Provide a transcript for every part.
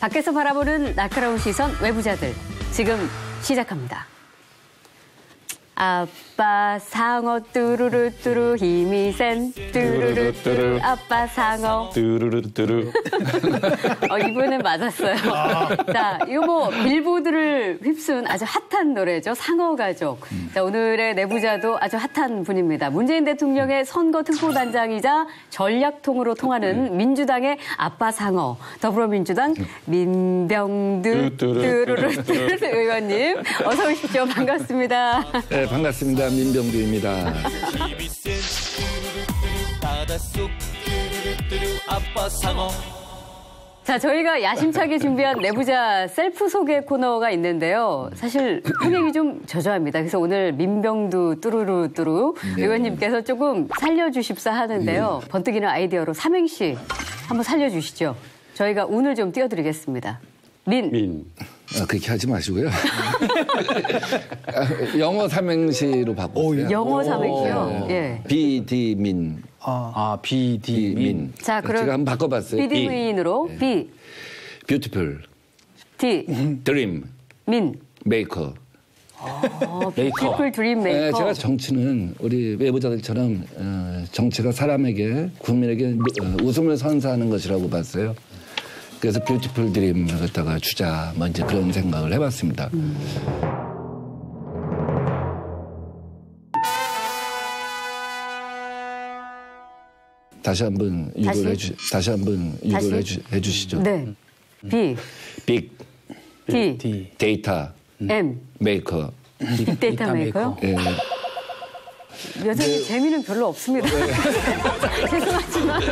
밖에서 바라보는 날카로운 시선 외부자들 지금 시작합니다. 아빠 상어 뚜루루뚜루 힘이 센 뚜루루뚜루 아빠 상어 뚜루루뚜루. 이분은 맞았어요. 자, 이거 뭐 빌보드를 휩쓴 아주 핫한 노래죠. 상어 가족. 자, 오늘의 내부자도 아주 핫한 분입니다. 문재인 대통령의 선거 특보단장이자 전략통으로 통하는 민주당의 아빠 상어, 더불어민주당 민병두 뚜루루뚜루 의원님 어서 오십시오. 반갑습니다. 네, 반갑습니다. 민병두입니다. 자, 저희가 야심차게 준비한 내부자 셀프 소개 코너가 있는데요. 사실 흥행이 좀 저조합니다. 그래서 오늘 민병두 뚜루루뚜루 의원님께서 조금 살려주십사 하는데요. 번뜩이는 아이디어로 삼행시 한번 살려주시죠. 저희가 운을 좀 띄워드리겠습니다. 민. 그렇게 하지 마시고요. 영어 삼행시로 바꿔요. 영어 삼행시요? 예. 비디민. 비디민. 자, 그럼 제가 한번 바꿔봤어요. 비디민으로 비. 뷰티풀. 디. 드림. 민. 메이커. 뷰티풀 드림 메이커. 네, 제가 정치는 우리 외부자들처럼 정치가 사람에게, 국민에게 웃음을 선사하는 것이라고 봤어요. 그래서 뷰티풀 드림을 갖다가 주자, 뭐 이제 그런 생각을 해봤습니다. 다시 한번 유도를 해주시죠. 네. 비. 빅. 디. 데이터. M. 메이커. 빅데이터 메이커요? 예. 여전히 재미는 별로 없습니다. 죄송하지만.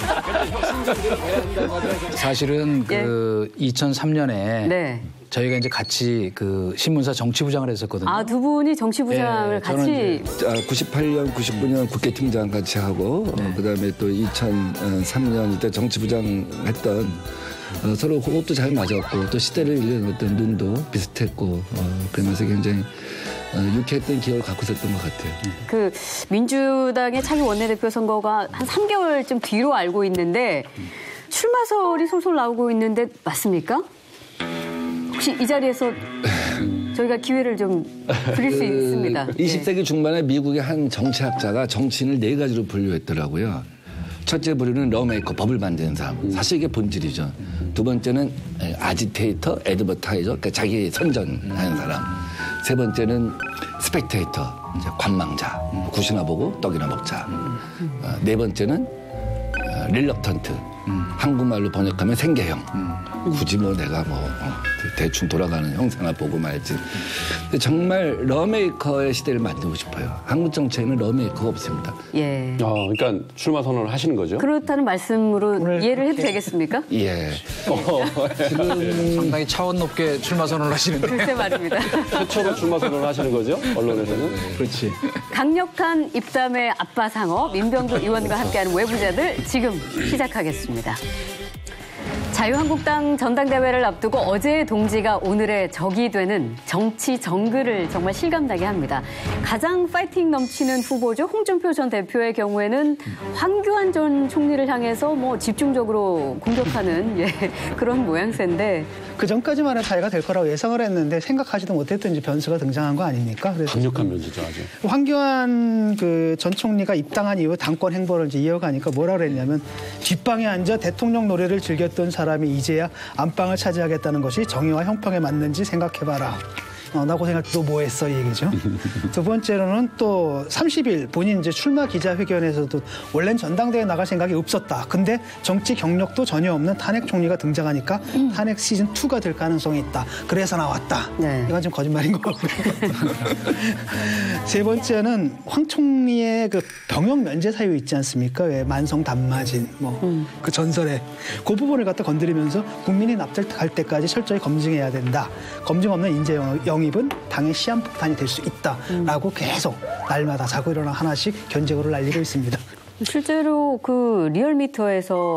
사실은 그 2003년에 네. 저희가 이제 같이 그 신문사 정치부장을 했었거든요. 아, 두 분이 정치부장을 같이. 98년, 99년 국회팀장 같이 하고, 그다음에 또 2003년 이때 정치부장 했던 서로 호흡도 잘 맞았고, 또 시대를 읽는 어떤 눈도 비슷했고, 그러면서 굉장히 유쾌했던 기억을 갖고 있었던 것 같아요. 그 민주당의 차기 원내대표 선거가 한 3개월쯤 뒤로 알고 있는데 출마설이 솔솔 나오고 있는데 맞습니까? 혹시 이 자리에서 저희가 기회를 좀 드릴 수 있습니다. 20세기 중반에 미국의 한 정치학자가 정치인을 4가지로 분류했더라고요. 첫째 부류는 러메이커, 법을 만드는 사람. 사실 이게 본질이죠. 두 번째는 아지테이터, 애드버타이저, 그러니까 자기 선전하는 사람. 세 번째는 스펙테이터, 이제 관망자. 굿이나 보고 떡이나 먹자. 네 번째는 릴럭턴트. 한국말로 번역하면 생계형. 굳이 뭐 내가 대충 돌아가는 형상을 보고 말지. 근데 정말 러메이커의 시대를 만들고 싶어요. 한국 정치에는 러메이커가 없습니다. 예. 그러니까 출마 선언을 하시는 거죠? 그렇다는 말씀으로 이해를 해도 되겠습니까? 예. 지금 상당히 차원 높게 출마 선언을 하시는데. 글쎄 말입니다. 최초로 출마 선언을 하시는 거죠? 언론에서는? 그렇지. 강력한 입담의 아빠 상어 민병두 의원과 함께하는 외부자들 지금 시작하겠습니다. 자유한국당 전당대회를 앞두고 어제의 동지가 오늘의 적이 되는 정치 정글을 정말 실감나게 합니다. 가장 파이팅 넘치는 후보죠. 홍준표 전 대표의 경우에는 황교안 전 총리를 향해서 뭐 집중적으로 공격하는 그런 모양새인데 그 전까지만은 자리가 될 거라고 예상을 했는데 생각하지도 못했던 이제 변수가 등장한 거 아닙니까? 그래서 강력한 변수죠, 아주. 황교안 그 전 총리가 입당한 이후 당권 행보를 이제 이어가니까 뭐라 그랬냐면 뒷방에 앉아 대통령 노래를 즐겼던 사람이 이제야 안방을 차지하겠다는 것이 정의와 형평에 맞는지 생각해봐라. 라고 생각해 너 뭐 했어 이 얘기죠. 두 번째로는 또 30일 본인 이제 출마 기자회견에서도 원래는 전당대회 나갈 생각이 없었다. 근데 정치 경력도 전혀 없는 탄핵 총리가 등장하니까 탄핵 시즌 2가 될 가능성이 있다. 그래서 나왔다. 네. 이건 좀 거짓말인 것 같고요. 세 번째는 황 총리의 그 병역 면제 사유 있지 않습니까? 왜 만성 단마진 그 전설에 그 부분을 갖다 건드리면서 국민이 납득할 때까지 철저히 검증해야 된다. 검증 없는 인재 영입은 당의 시한폭탄이 될 수 있다라고 계속 날마다 자고 일어나 하나씩 견제구를 날리고 있습니다. 실제로 그 리얼미터에서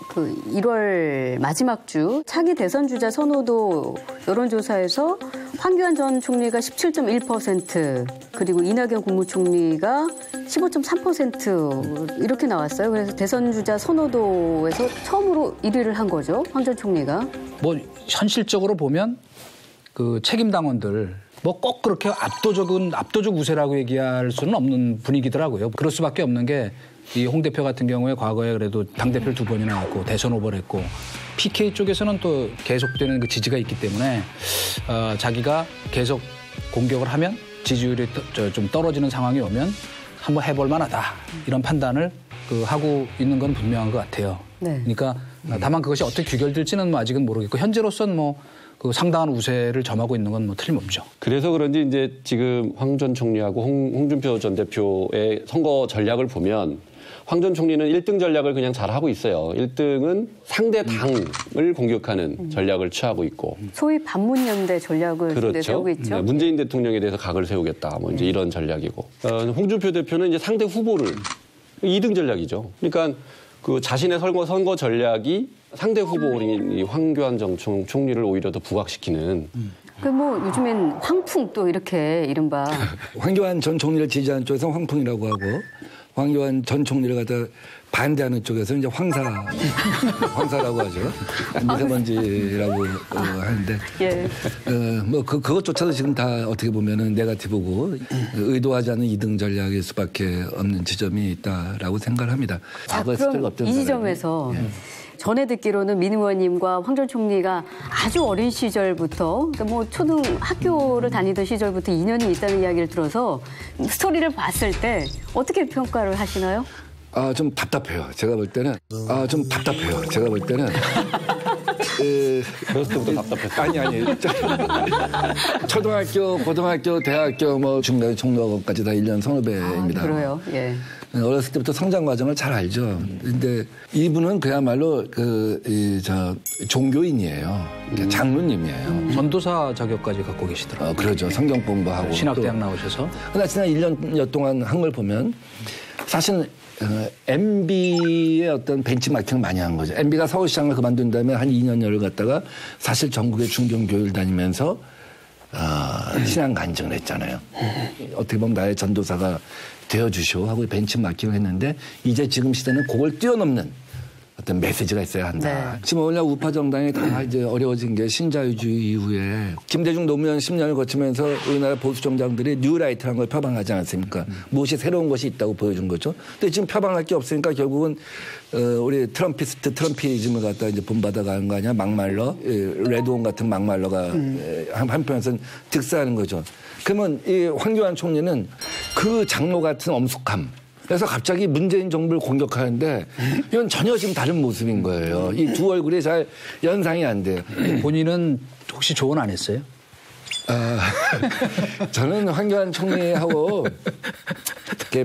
그 1월 마지막 주 차기 대선 주자 선호도 여론조사에서 황교안 전 총리가 17.1% 그리고 이낙연 국무총리가 15.3% 이렇게 나왔어요. 그래서 대선 주자 선호도에서 처음으로 1위를 한 거죠. 황 전 총리가. 뭐 현실적으로 보면 그 책임 당원들 뭐 꼭 그렇게 압도적 우세라고 얘기할 수는 없는 분위기더라고요. 그럴 수밖에 없는 게 이 홍 대표 같은 경우에 과거에 그래도 당대표를 2번이나 했고 대선 후보를 했고 PK 쪽에서는 또 계속되는 그 지지가 있기 때문에 자기가 계속 공격을 하면 지지율이 좀 떨어지는 상황이 오면 한번 해볼 만하다 이런 판단을 하고 있는 건 분명한 것 같아요. 네. 그러니까 다만 그것이 어떻게 규결될지는 뭐 아직은 모르겠고 현재로서는 뭐 그 상당한 우세를 점하고 있는 건 뭐 틀림없죠. 그래서 그런지 이제 지금 황 전 총리하고 홍준표 전 대표의 선거 전략을 보면 황 전 총리는 1등 전략을 그냥 잘하고 있어요. 1등은 상대 당을 공격하는 전략을 취하고 있고. 소위 반문연대 전략을 그렇죠. 내세우고 있죠. 네, 문재인 대통령에 대해서 각을 세우겠다. 뭐 이제 이런 전략이고. 홍준표 대표는 이제 상대 후보를 2등 전략이죠. 그러니까 그 자신의 선거 전략이 상대 후보인 이 황교안 전 총리를 오히려 더 부각시키는. 그 뭐 요즘엔 황풍 또 이렇게 이른바 황교안 전 총리를 지지하는 쪽에서는 황풍이라고 하고 황교안 전 총리를 갖다 반대하는 쪽에서는 이제 황사라고 하죠. 미세먼지라고 하는데 예. 뭐 그것조차도 지금 다 어떻게 보면은 네거티브고 의도하지 않은 2등 전략일 수밖에 없는 지점이 있다라고 생각을 합니다. 자, 그럼 이 지점에서 전에 듣기로는 민 의원님과 황 전 총리가 아주 어린 시절부터 그러니까 뭐 초등학교를 다니던 시절부터 인연이 있다는 이야기를 들어서 스토리를 봤을 때 어떻게 평가를 하시나요? 좀 답답해요. 제가 볼 때는 어렸을 때부터 답답했어요. 아니. 초등학교, 고등학교, 대학교, 뭐 중대 총무학원까지 다 1년 선후배입니다. 그래요. 예. 어렸을 때부터 성장 과정을 잘 알죠. 근데 이분은 그야말로 종교인이에요. 장로님이에요. 전도사 자격까지 갖고 계시더라고요. 그러죠. 성경 공부하고. 신학대학 나오셔서. 그러나 지난 1년 동안 한 걸 보면 사실은 MB의 어떤 벤치마킹을 많이 한 거죠. MB가 서울시장을 그만둔 다음에 한 2년여를 갔다가 사실 전국의 중견교회를 다니면서 신앙 간증을 했잖아요. 어떻게 보면 나의 전도사가 되어주시오 하고 벤치마킹을 했는데 이제 지금 시대는 그걸 뛰어넘는 어떤 메시지가 있어야 한다. 네. 지금 원래 우파 정당이 다 이제 어려워진 게 신자유주의 이후에 김대중 노무현 10년을 거치면서 우리나라 보수 정당들이 뉴라이트라는 걸 표방하지 않았습니까? 무엇이 새로운 것이 있다고 보여준 거죠. 근데 지금 표방할 게 없으니까 결국은 우리 트럼피즘을 갖다 이제 본받아가는 거 아니야? 막말러, 레드온 같은 막말러가 한편에서는 득세하는 거죠. 그러면 이 황교안 총리는 그 장로 같은 엄숙함. 그래서 갑자기 문재인 정부를 공격하는데 이건 전혀 지금 다른 모습인 거예요. 이 두 얼굴이 잘 연상이 안 돼요. 본인은 혹시 조언 안 했어요? 저는 황교안 총리하고 이렇게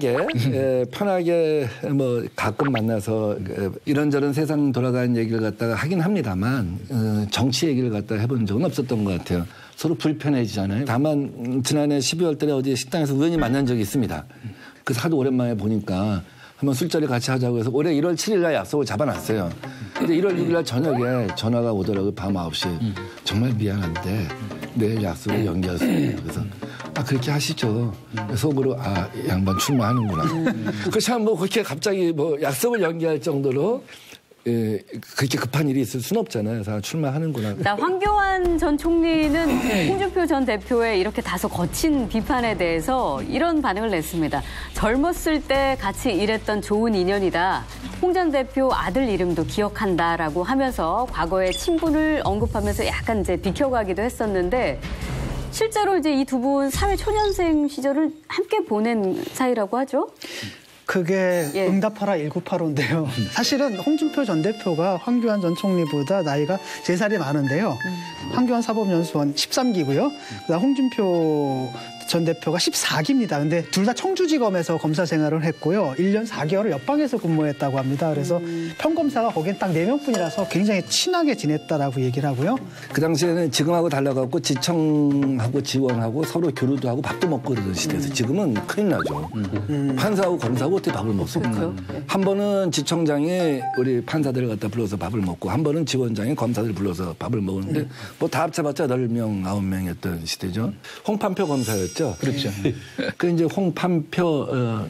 편하게 뭐 가끔 만나서 이런저런 세상 돌아가는 얘기를 갖다가 하긴 합니다만 정치 얘기를 갖다가 해본 적은 없었던 것 같아요. 서로 불편해지잖아요. 다만 지난해 12월 달에 어디 식당에서 우연히 만난 적이 있습니다. 그래서 하도 오랜만에 보니까 한번 술자리 같이 하자고 해서 올해 1월 7일 날 약속을 잡아놨어요. 근데 1월 6일 날 저녁에 전화가 오더라고요. 밤 9시. 정말 미안한데 내일 약속을 연기했어요. 그래서 그렇게 하시죠. 속으로 이 양반 출마하는구나. 그렇지 뭐 그렇게 갑자기 뭐 약속을 연기할 정도로 그렇게 급한 일이 있을 수는 없잖아요. 그래서 출마하는구나. 자, 황교안 전 총리는 홍준표 전 대표의 이렇게 다소 거친 비판에 대해서 이런 반응을 냈습니다. 젊었을 때 같이 일했던 좋은 인연이다. 홍 전 대표 아들 이름도 기억한다라고 하면서 과거의 친분을 언급하면서 약간 이제 비켜가기도 했었는데 실제로 이제 이 두 분 사회 초년생 시절을 함께 보낸 사이라고 하죠? 그게 응답하라 1985인데요. 사실은 홍준표 전 대표가 황교안 전 총리보다 나이가 3살이 많은데요. 황교안 사법연수원 13기고요. 그다음 홍준표 전 대표가 14기입니다. 근데 둘 다 청주지검에서 검사 생활을 했고요. 1년 4개월을 옆방에서 근무했다고 합니다. 그래서 평검사가 거긴 딱 4명뿐이라서 굉장히 친하게 지냈다라고 얘기를 하고요. 그 당시에는 지금하고 달라갖고 지청하고 지원하고 서로 교류도 하고 밥도 먹고 그러던 시대에서 지금은 큰일 나죠. 판사하고 검사하고 어떻게 밥을 먹습니까? 한 번은 지청장이 우리 판사들을 갖다 불러서 밥을 먹고 한 번은 지원장이 검사들 불러서 밥을 먹었는데 뭐 다 합쳐봤자 8명, 9명이었던 시대죠. 홍판표 검사였죠. 그렇죠. 그 이제 홍판표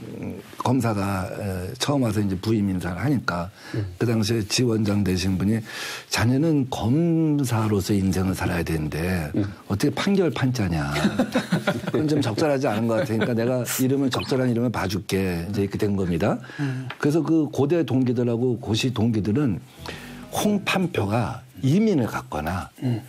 검사가 처음 와서 이제 부임 인사를 하니까 그 당시에 지원장 되신 분이 자네는 검사로서 인생을 살아야 되는데 어떻게 판결 판자냐. 그건 좀 적절하지 않은 것 같으니까 내가 이름을 적절한 이름을 봐줄게. 이제 이렇게 된 겁니다. 그래서 그 고대 동기들하고 고시 동기들은 홍판표가 이민을 갔거나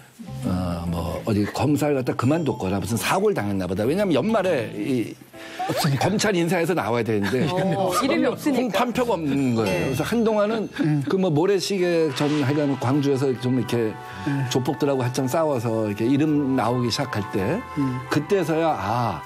뭐 어디 검사를 갖다 그만뒀거나 무슨 사고를 당했나 보다. 왜냐하면 연말에 이 검찰 인사에서 나와야 되는데 이름이 없으니까 홍판표가 없는 거예요. 그래서 한동안은 그 뭐 모래시계 전 하여간 광주에서 좀 이렇게 조폭들하고 한참 싸워서 이렇게 이름 나오기 시작할 때 그때서야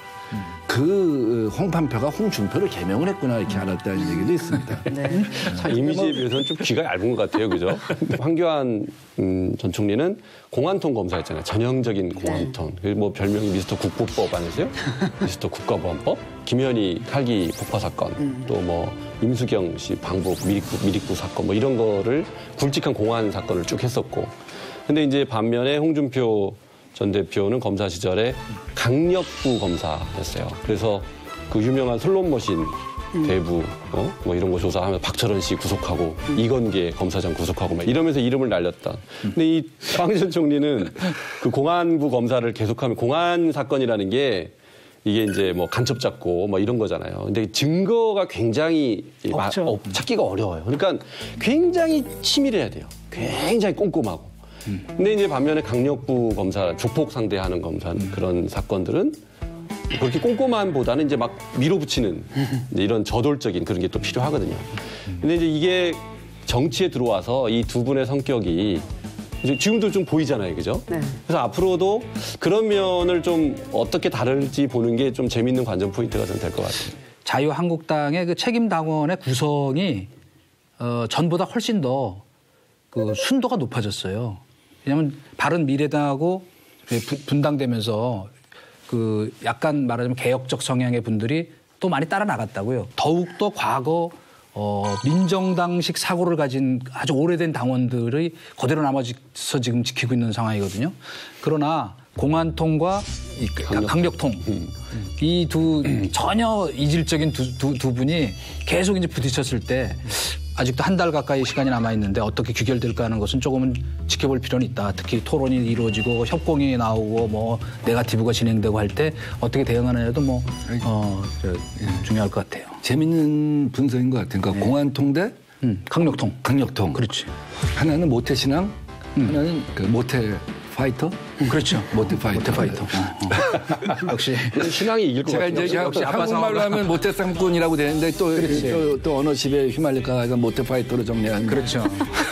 그 홍판표가 홍준표를 개명을 했구나 이렇게 알았다는 얘기도 있습니다. 네. 참 이미지에 비해서는 좀 귀가 얇은 것 같아요. 그죠? 황교안 전 총리는 공안통 검사였잖아요. 전형적인 공안통. 뭐 별명이 미스터 국보법 아니세요? 미스터 국가보안법. 김현희 칼기 폭파 사건. 또 뭐 임수경 씨 방북 미리국 사건 뭐 이런 거를 굵직한 공안 사건을 쭉 했었고. 근데 이제 반면에 홍준표 전 대표는 검사 시절에 강력부 검사였어요. 그래서 그 유명한 슬롯머신 대부 뭐 이런 거 조사하면 박철원 씨 구속하고 이건계 검사장 구속하고 막 이러면서 이름을 날렸다. 근데 이 황 전 총리는 그 공안부 검사를 계속하면 공안 사건이라는 게 이게 이제 뭐 간첩 잡고 뭐 이런 거잖아요. 근데 증거가 굉장히 찾기가 어려워요. 그러니까 굉장히 치밀해야 돼요. 굉장히 꼼꼼하고. 근데 이제 반면에 강력부 검사, 조폭 상대하는 검사 그런 사건들은 그렇게 꼼꼼함보다는 이제 막 밀어붙이는 이제 이런 저돌적인 그런 게 또 필요하거든요. 근데 이제 이게 정치에 들어와서 이 두 분의 성격이 이제 지금도 좀 보이잖아요, 그죠? 네. 그래서 앞으로도 그런 면을 좀 어떻게 다룰지 보는 게 좀 재밌는 관전 포인트가 좀 될 것 같아요. 자유한국당의 그 책임당원의 구성이 전보다 훨씬 더 그 순도가 높아졌어요. 왜냐하면 바른미래당하고 분당되면서 그 약간 말하자면 개혁적 성향의 분들이 또 많이 따라 나갔다고요. 더욱더 과거 민정당식 사고를 가진 아주 오래된 당원들이 그대로 남아서 지금 지키고 있는 상황이거든요. 그러나 공안통과 강력통 이 두 전혀 이질적인 두 분이 계속 이제 부딪혔을 때 아직도 한 달 가까이 시간이 남아 있는데 어떻게 규결될까 하는 것은 조금은 지켜볼 필요는 있다. 특히 토론이 이루어지고 협공이 나오고 뭐 네거티브가 진행되고 할 때 어떻게 대응하느냐도 뭐 중요할 것 같아요. 재밌는 분석인 것 같아요. 그러니까 공안통 대 강력통. 강력통. 그렇지. 하나는 모태신앙, 하나는 그 모태 파이터. 그렇죠. 모태 파이터. 역시 신앙이 이길 것 같아요. 제가 이제 역시 한국말로 하면 모태 쌍꾼이라고 되는데 또 언어십에 휘말릴까 모태 파이터로 정리한. 그렇죠.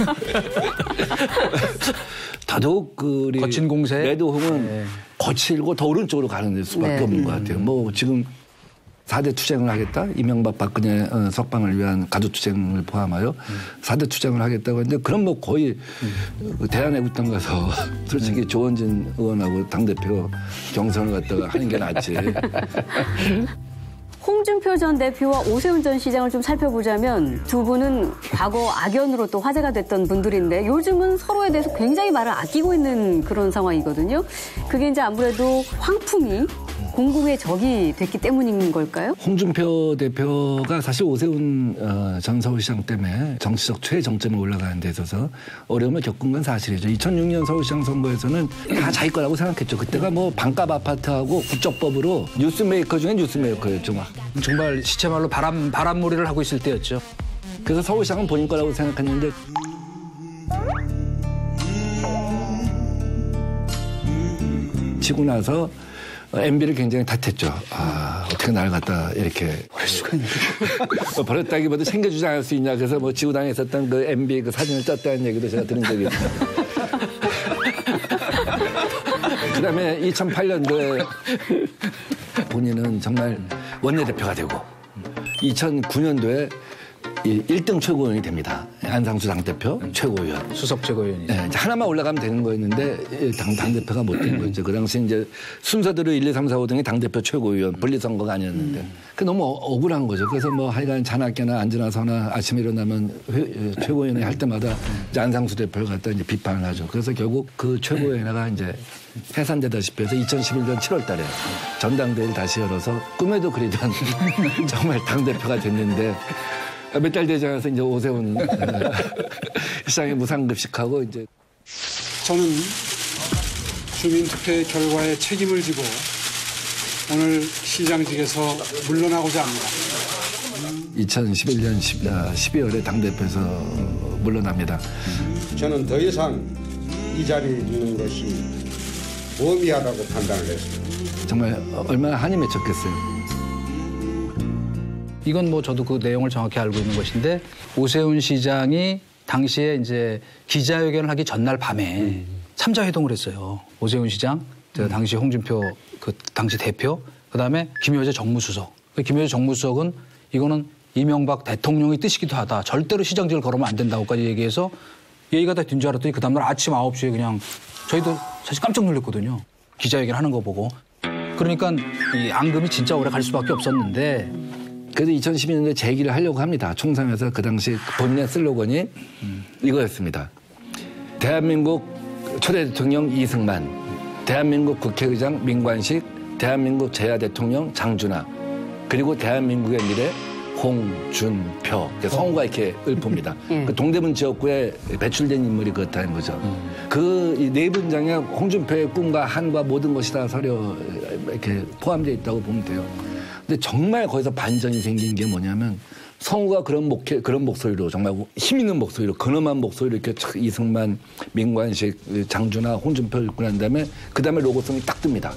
더더욱 그 거친 공세. 매도홍은 거칠고 더 오른쪽으로 가는 수밖에 없는 것 같아요. 뭐 지금 4대 투쟁을 하겠다. 이명박 박근혜 석방을 위한 가두투쟁을 포함하여 4대 투쟁을 하겠다고 했는데 그럼 뭐 거의 대한애국당 가서 솔직히 조원진 의원하고 당대표 경선을 갖다가 하는 게 낫지. 홍준표 전 대표와 오세훈 전 시장을 좀 살펴보자면 두 분은 과거 악연으로 또 화제가 됐던 분들인데 요즘은 서로에 대해서 굉장히 말을 아끼고 있는 그런 상황이거든요. 그게 이제 아무래도 황풍이 공공의 적이 됐기 때문인 걸까요? 홍준표 대표가 사실 오세훈 전 서울시장 때문에 정치적 최정점에 올라가는 데 있어서 어려움을 겪은 건 사실이죠. 2006년 서울시장 선거에서는 다 자기 거라고 생각했죠. 그때가 뭐 반값 아파트하고 국적법으로 뉴스메이커 중에 뉴스메이커였죠. 막. 정말 시체말로 바람몰이를 하고 있을 때였죠. 그래서 서울시장은 본인 거라고 생각했는데 지고 나서 MB를 굉장히 탓했죠. 어떻게 날 갖다 이렇게 버릴 수가 있냐. 버렸다기보다 챙겨주지 않을 수 있냐. 그래서 뭐 지구당에 있었던 그 MB 그 사진을 떴다는 얘기도 제가 들은 적이 있습니다. 그다음에 2008년도에 본인은 정말 원내대표가 되고 2009년도에 1등 최고위원이 됩니다. 안상수 당대표 최고위원. 수석 최고위원이. 네, 이제 하나만 올라가면 되는 거였는데 당대표가 못 된 거죠. 그 당시 이제 순서대로 1, 2, 3, 4, 5등이 당대표 최고위원 분리선거가 아니었는데 그 너무 억울한 거죠. 그래서 뭐 하여간 자나깨나 앉으나 서나 아침에 일어나면 최고위원회 할 때마다 이제 안상수 대표를 갖다 이제 비판을 하죠. 그래서 결국 그 최고위원회가 이제 해산되다시피 해서 2011년 7월 달에 전당대회를 다시 열어서 꿈에도 그리던 정말 당대표가 됐는데 몇 달 되지 않아서 이제 오세훈 시장에 무상급식하고 이제 저는 주민투표의 결과에 책임을 지고 오늘 시장직에서 물러나고자 합니다. 2011년 12월에 당대표에서 물러납니다. 저는 더 이상 이 자리에 있는 것이 무의미하다고 판단을 했습니다. 정말 얼마나 한이 맺혔겠어요. 이건 뭐 저도 그 내용을 정확히 알고 있는 것인데 오세훈 시장이 당시에 이제 기자회견을 하기 전날 밤에 삼자회동을 했어요. 오세훈 시장, 당시 홍준표 그 당시 대표, 그다음에 김여재 정무수석. 김여재 정무수석은 이거는 이명박 대통령의 뜻이기도 하다. 절대로 시장직을 걸으면 안 된다고까지 얘기해서 얘기가 다 된 줄 알았더니 그 다음날 아침 9시에 그냥 저희도 사실 깜짝 놀랐거든요. 기자회견 하는 거 보고. 그러니까 이 앙금이 진짜 오래 갈 수밖에 없었는데 그래서 2012년도에 재기를 하려고 합니다. 총선에서 그 당시 본인의 슬로건이 이거였습니다. 대한민국 초대 대통령 이승만, 대한민국 국회의장 민관식, 대한민국 제야 대통령 장준하, 그리고 대한민국의 미래 홍준표. 성우가 이렇게 읊습니다. 그 동대문 지역구에 배출된 인물이 그렇다는 거죠. 그 네 문장에 홍준표의 꿈과 한과 모든 것이 다 서려 이렇게 포함되어 있다고 보면 돼요. 근데 정말 거기서 반전이 생긴 게 뭐냐면 성우가 그런 목소리로 정말 힘 있는 목소리로 근엄한 목소리로 이렇게 이승만, 민관식, 장준하, 홍준표 읽고 난 다음에 그 다음에 로고송이 딱 뜹니다.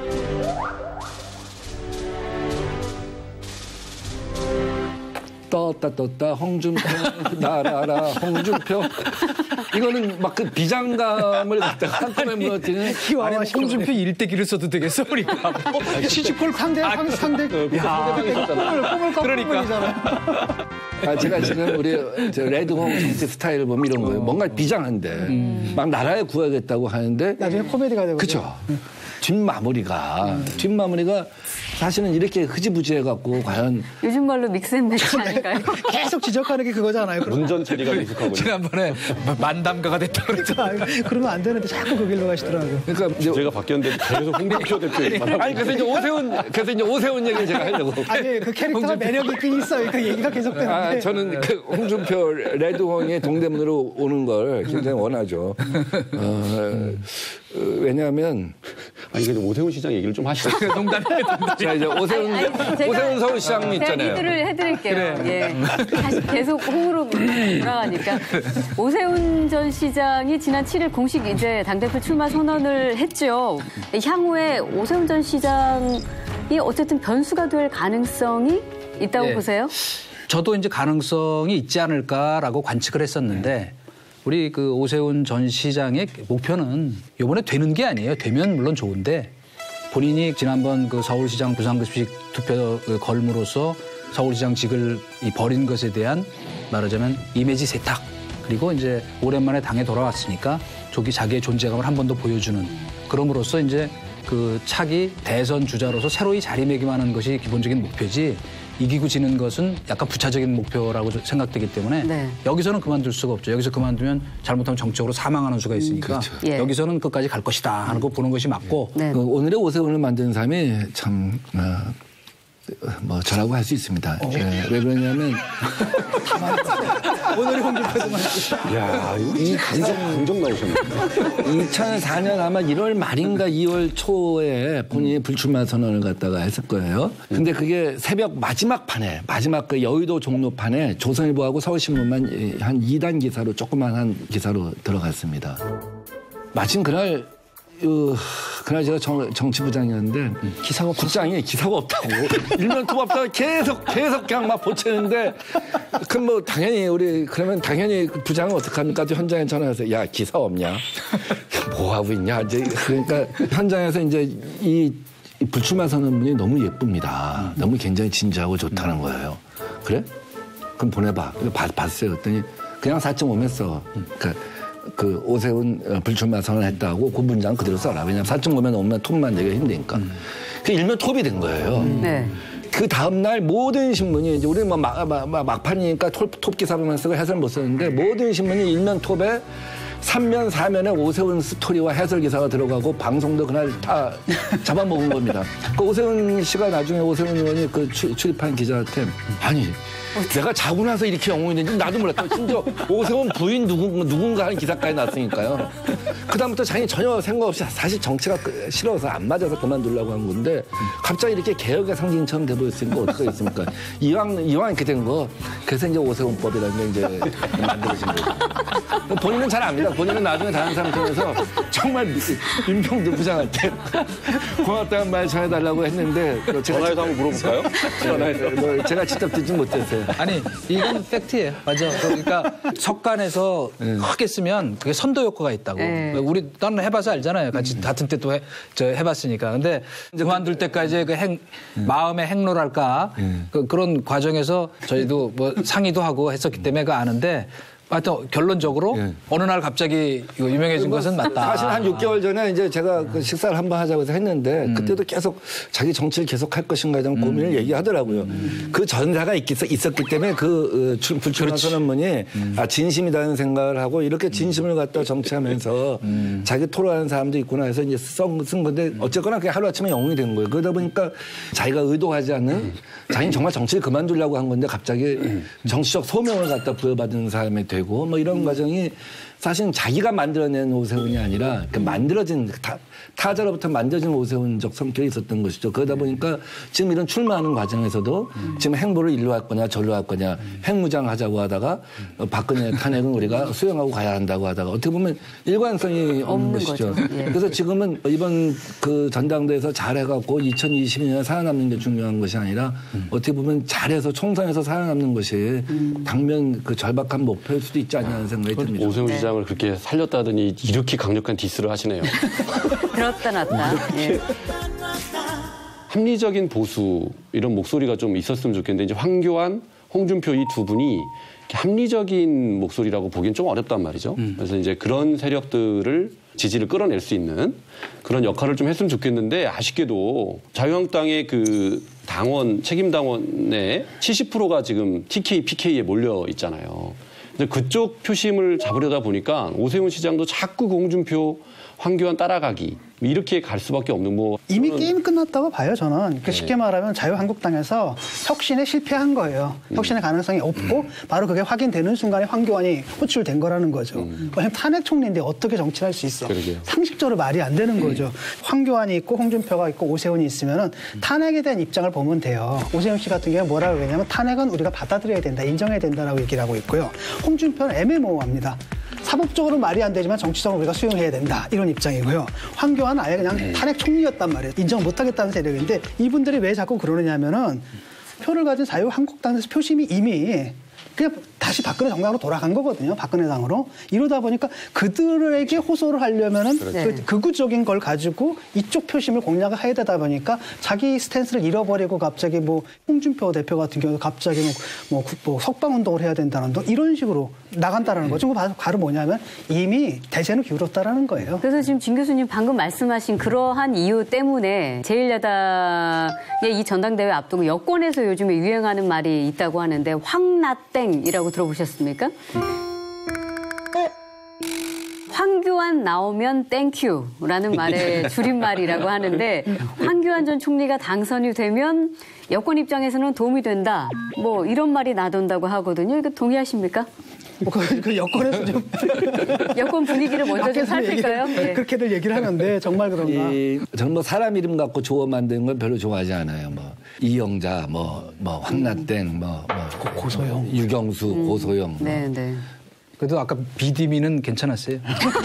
떴다 홍준표 나라라 홍준표 이거는 막 그 비장감을 갖다가 한꺼번에 무너뜨리는 아니 홍준표 일대기를 써도 되겠어 우리가 시집골 상대 꿈을 그러니까 제가 지금 우리 레드홍 정치 스타일을 보면 이런 거예요. 뭔가 비장한데 막 나라에 구하겠다고 하는데 나중에 코미디가 되고 그렇죠. 뒷마무리가 사실은 이렇게 흐지부지해갖고 과연 요즘 말로 믹스앤매치 아닌가요? 계속 지적하는 게 그거잖아요. 운전 처리가 익숙하군요. 지난번에 만담가가 됐다 그랬죠. 그러면 안 되는데 자꾸 그 길로 가시더라고요. 그러니까 이제 제가 바뀌었는데 계속 홍준표 대표 아니 그래서 이제 오세훈 얘기를 제가 하려고. 아니 그 캐릭터가 매력 있긴 있어요. 그 얘기가 계속되는데. 저는 그 홍준표 레드홍의 동대문으로 오는 걸 굉장히 원하죠. 왜냐하면 아니 그냥 오세훈 시장 얘기를 좀 하시죠. 농담이에요. 자 이제 오세훈 서울시장 있잖아요. 제가 힌트를 해드릴게요. 예. 다시 계속 호흡으로 돌아가니까 오세훈 전 시장이 지난 7일 공식 이제 당대표 출마 선언을 했죠. 향후에 오세훈 전 시장이 어쨌든 변수가 될 가능성이 있다고 보세요? 저도 이제 가능성이 있지 않을까라고 관측을 했었는데 우리 그 오세훈 전 시장의 목표는 이번에 되는 게 아니에요. 되면 물론 좋은데 본인이 지난번 그 서울시장 부산급식 투표 걸음으로써 서울시장직을 버린 것에 대한 말하자면 이미지 세탁 그리고 이제 오랜만에 당에 돌아왔으니까 자기의 존재감을 한 번 더 보여주는 그럼으로써 이제 그 차기 대선 주자로서 새로이 자리매김하는 것이 기본적인 목표지 이기고 지는 것은 약간 부차적인 목표라고 생각되기 때문에 네. 여기서는 그만둘 수가 없죠. 여기서 그만두면 잘못하면 정적으로 사망하는 수가 있으니까 그렇죠. 예. 여기서는 끝까지 갈 것이다 하는 거 보는 것이 맞고 네. 오늘의 오세훈을 만든 사람이 참 뭐 저라고 할 수 있습니다. 왜 그러냐면 오늘의 홍준표도 야, 이 감정 나오셨네. 2004년 아마 1월 말인가 2월 초에 본인이 불출마 선언을 갖다가 했을 거예요. 근데 그게 새벽 마지막 그 여의도 종로판에 조선일보하고 서울신문만 한 2단 기사로 조그만한 기사로 들어갔습니다. 마침 그날 제가 정치부장이었는데 국장이 기사가 없다고 일면 토박다가 계속 그냥 막 보채는데 그럼 뭐 당연히 그러면 부장은 어떡합니까? 현장에 전화해서 야 기사 없냐? 뭐 하고 있냐. 이제 그러니까 현장에서 이제 이 불출마 선언문이 너무 예쁩니다. 너무 굉장히 진지하고 좋다는 거예요. 그래? 그럼 보내봐. 봤어요. 그랬더니 그냥 4.5면 써. 그러니까 그 오세훈 불출마 선언했다고 그 문장 그대로 써라. 왜냐면 4.5면 오면 톱만 내기가 힘드니까. 그 일면 톱이 된 거예요. 네. 그 다음날 모든 신문이 이제 우리는 막판이니까 톱 기사만 쓰고 해설 못 쓰는데 모든 신문이 일면 톱에 3면 4면에 오세훈 스토리와 해설 기사가 들어가고 방송도 그날 다 잡아먹은 겁니다. 그 오세훈 씨가 나중에 오세훈 의원이 그 출입한 기자한테 아니 내가 자고 나서 이렇게 영웅이 된지 나도 몰랐다. 심지어 오세훈 부인 누군가 하는 기사까지 났으니까요. 그다음부터 자기 전혀 생각 없이 사실 정치가 싫어서 안 맞아서 그만두려고 한 건데 갑자기 이렇게 개혁의 상징처럼 돼버렸으니까 어떻게 있습니까? 이왕 이렇게 된 거 그래서 이제 오세훈법이라는 게 이제 만들어진 거죠. 본인은 잘 압니다. 본인은 나중에 다른 사람 통해서 정말 윤평도 부장한테 고맙다는 말 전해달라고 했는데 전화해서 한번 물어볼까요? 전화해서. 제가 직접 듣지 못했어요. 아니 이건 팩트예요. 맞아. 그러니까 석간에서 크게 쓰면 그게 선도 효과가 있다고. 우리 나는 해봐서 알잖아요. 같은 때 또 해봤으니까. 근데 그만둘 때까지 그 마음의 행로랄까 그런 과정에서 저희도 뭐 상의도 하고 했었기 때문에 그 아는데. 하여튼 결론적으로 어느 날 갑자기 유명해진 것은 맞다. 사실 한 6개월 전에 이제 제가 그 식사를 한번 하자고 해서 했는데 그때도 계속 자기 정치를 계속 할 것인가에 대한 고민을 얘기하더라고요. 그 전사가 있었기 때문에 그 불출마 선언문이 진심이라는 생각을 하고 이렇게 진심을 갖다 정치하면서 자기 토로하는 사람도 있구나 해서 이제 쓴 건데 어쨌거나 그게 하루아침에 영웅이 된 거예요. 그러다 보니까 자기가 의도하지 않는 자기는 정말 정치를 그만두려고 한 건데 갑자기 정치적 소명을 갖다 부여받은 사람이 되고 뭐 이런 과정이 사실은 자기가 만들어낸 오세훈이 아니라 그 만들어진 타자로부터 만들어진 오세훈적 성격이 있었던 것이죠. 그러다 보니까 지금 이런 출마하는 과정에서도 지금 행보를 일로 할 거냐 절로 할 거냐 핵무장하자고 하다가 박근혜 탄핵은 우리가 수용하고 가야 한다고 하다가 어떻게 보면 일관성이 없는 것이죠. 그래서 지금은 이번 그 전당대회에서 잘해갖고 2022년에 살아남는 게 중요한 것이 아니라 어떻게 보면 잘해서 총선에서 살아남는 것이 당면 그 절박한 목표일 수도 있지 않냐는 생각이 듭니다. 오세훈 시장을 그렇게 살렸다더니 이렇게 강력한 디스를 하시네요. 들었다 놨다. 예. 합리적인 보수 이런 목소리가 좀 있었으면 좋겠는데 이제 황교안, 홍준표 이 두 분이 합리적인 목소리라고 보기엔 좀 어렵단 말이죠. 그래서 이제 그런 세력들을 지지를 끌어낼 수 있는 그런 역할을 좀 했으면 좋겠는데 아쉽게도 자유한국당의 그 당원 책임 당원의 70%가 지금 TK, PK에 몰려 있잖아요. 그쪽 표심을 잡으려다 보니까 오세훈 시장도 자꾸 홍준표, 황교안 따라가기 이렇게 갈 수밖에 없는 뭐 이미 게임 끝났다고 봐요 저는. 쉽게 말하면 자유한국당에서 혁신에 실패한 거예요. 혁신의 가능성이 없고 바로 그게 확인되는 순간에 황교안이 호출된 거라는 거죠. 왜냐하면 탄핵 총리인데 어떻게 정치를 할 수 있어. 그러게요. 상식적으로 말이 안 되는 거죠. 황교안이 있고 홍준표가 있고 오세훈이 있으면 탄핵에 대한 입장을 보면 돼요. 오세훈 씨 같은 경우는 뭐라고 얘기하냐면 탄핵은 우리가 받아들여야 된다, 인정해야 된다라고 얘기를 하고 있고요. 홍준표는 애매모호합니다. 사법적으로 말이 안 되지만 정치적으로 우리가 수용해야 된다 이런 입장이고요. 황교안은 아예 그냥 탄핵 총리였단 말이에요. 인정 못하겠다는 세력인데 이분들이 왜 자꾸 그러느냐면은 표를 가진 자유한국당에서 표심이 이미 그냥 다시 박근혜 정당으로 돌아간 거거든요. 박근혜 당으로. 이러다 보니까 그들에게 호소를 하려면은 그 극우적인 걸 가지고 이쪽 표심을 공략을 해야 되다 보니까 자기 스탠스를 잃어버리고 갑자기 뭐 홍준표 대표 같은 경우 갑자기 뭐 석방운동을 해야 된다는 등 이런 식으로 나간다라는 거죠. 바로 뭐냐면 이미 대세는 기울었다라는 거예요. 그래서 지금 진 교수님 방금 말씀하신 그러한 이유 때문에 제1야당의 이 전당대회 앞두고 여권에서 요즘에 유행하는 말이 있다고 하는데 황나땡이라고 들어보셨습니까? 황교안 나오면 땡큐라는 말의 줄임말이라고 하는데 황교안 전 총리가 당선이 되면 여권 입장에서는 도움이 된다. 뭐 이런 말이 나돈다고 하거든요. 이거 동의하십니까? 그 여권에서 좀 여권 분위기를 먼저 좀 살필까요? 네. 그렇게들 얘기를 하는데 정말 그런가? 저는 뭐 사람 이름 갖고 조어 만드는 걸 별로 좋아하지 않아요. 뭐 이영자, 뭐 황나땡, 고소영, 유경수, 고소영. 네, 네. 그래도 아까 비디미는 괜찮았어요.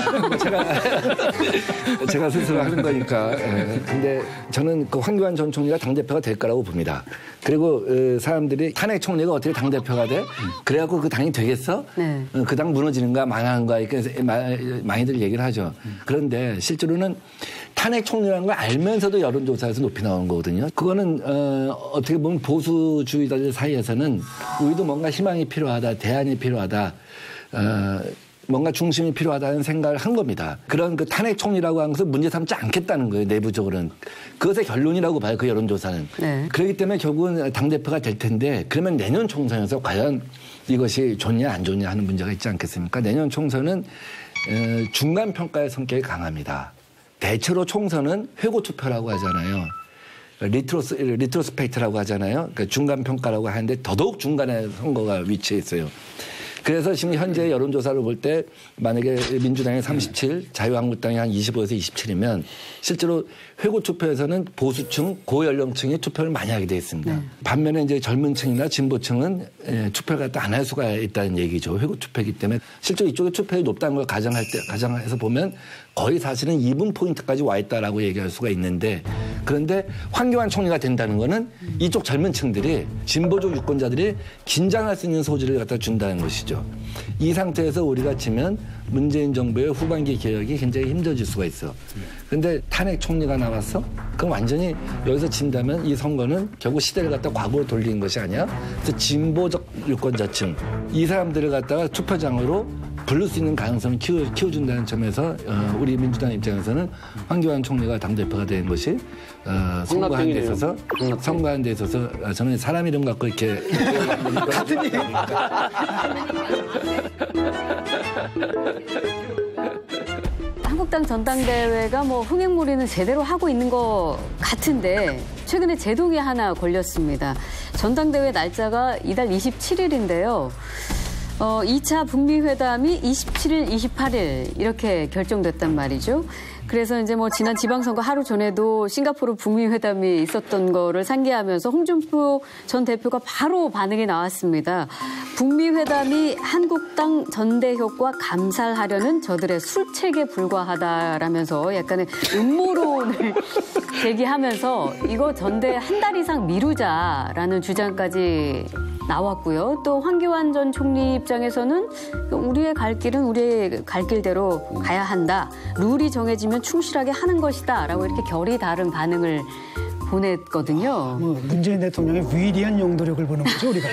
제가 스스로 하는 거니까. 근데 저는 그 황교안 전 총리가 당대표가 될 거라고 봅니다. 그리고 사람들이 탄핵 총리가 어떻게 당대표가 돼? 그래갖고 그 당이 되겠어? 네. 그 당 무너지는가 망하는가 이렇게 많이들 얘기를 하죠. 그런데 실제로는 탄핵 총리라는 걸 알면서도 여론조사에서 높이 나오는 거거든요. 그거는 어떻게 보면 보수주의자들 사이에서는 우리도 뭔가 희망이 필요하다, 대안이 필요하다, 뭔가 중심이 필요하다는 생각을 한 겁니다. 그런 그 탄핵 총리라고 하는 것을 문제 삼지 않겠다는 거예요, 내부적으로는. 그것의 결론이라고 봐요, 그 여론조사는. 네. 그렇기 때문에 결국은 당대표가 될 텐데, 그러면 내년 총선에서 과연 이것이 좋냐 안 좋냐 하는 문제가 있지 않겠습니까? 내년 총선은 중간평가의 성격이 강합니다. 대체로 총선은 회고투표라고 하잖아요. 리트로스펙트라고 하잖아요. 그러니까 중간평가라고 하는데 더더욱 중간에 선거가 위치해 있어요. 그래서 지금 현재 여론조사를 볼 때 만약에 민주당이 37, 자유한국당이 한 25에서 27이면 실제로 회고투표에서는 보수층, 고연령층이 투표를 많이 하게 돼 있습니다. 반면에 이제 젊은층이나 진보층은 투표를 갖다 안 할 수가 있다는 얘기죠. 회고투표이기 때문에 실제로 이쪽에 투표율이 높다는 걸 가정해서 보면 거의 사실은 2분 포인트까지 와 있다라고 얘기할 수가 있는데, 그런데 황교안 총리가 된다는 거는 이쪽 젊은 층들이, 진보적 유권자들이 긴장할 수 있는 소지를 갖다 준다는 것이죠. 이 상태에서 우리가 지면 문재인 정부의 후반기 개혁이 굉장히 힘들어질 수가 있어. 그런데 탄핵 총리가 나왔어? 그럼 완전히 여기서 진다면 이 선거는 결국 시대를 갖다 과거로 돌리는 것이 아니야. 그래서 진보적 유권자층, 이 사람들을 갖다가 투표장으로 부를 수 있는 가능성을 키워준다는 점에서 우리 민주당 입장에서는 황교안 총리가 당대표가 되는 것이 선거하는 데 있어서 저는 사람 이름 갖고 이렇게 같은 얘기. 한국당 전당대회가 뭐 흥행몰이는 제대로 하고 있는 것 같은데 최근에 제동이 하나 걸렸습니다. 전당대회 날짜가 이달 27일인데요. 2차 북미 회담이 27일, 28일 이렇게 결정됐단 말이죠. 그래서 이제 뭐 지난 지방선거 하루 전에도 싱가포르 북미 회담이 있었던 거를 상기하면서 홍준표 전 대표가 바로 반응이 나왔습니다. 북미 회담이 한국당 전대효과 감살하려는 저들의 술책에 불과하다라면서 약간의 음모론을 제기하면서 이거 전대 한 달 이상 미루자라는 주장까지 나왔고요. 또 황교안 전 총리 입장에서는 우리의 갈 길은 우리의 갈 길대로 가야 한다. 룰이 정해지면 충실하게 하는 것이다. 라고 이렇게 결이 다른 반응을 보냈거든요. 문재인 대통령의 위대한 용도력을 보는 거죠, 우리가.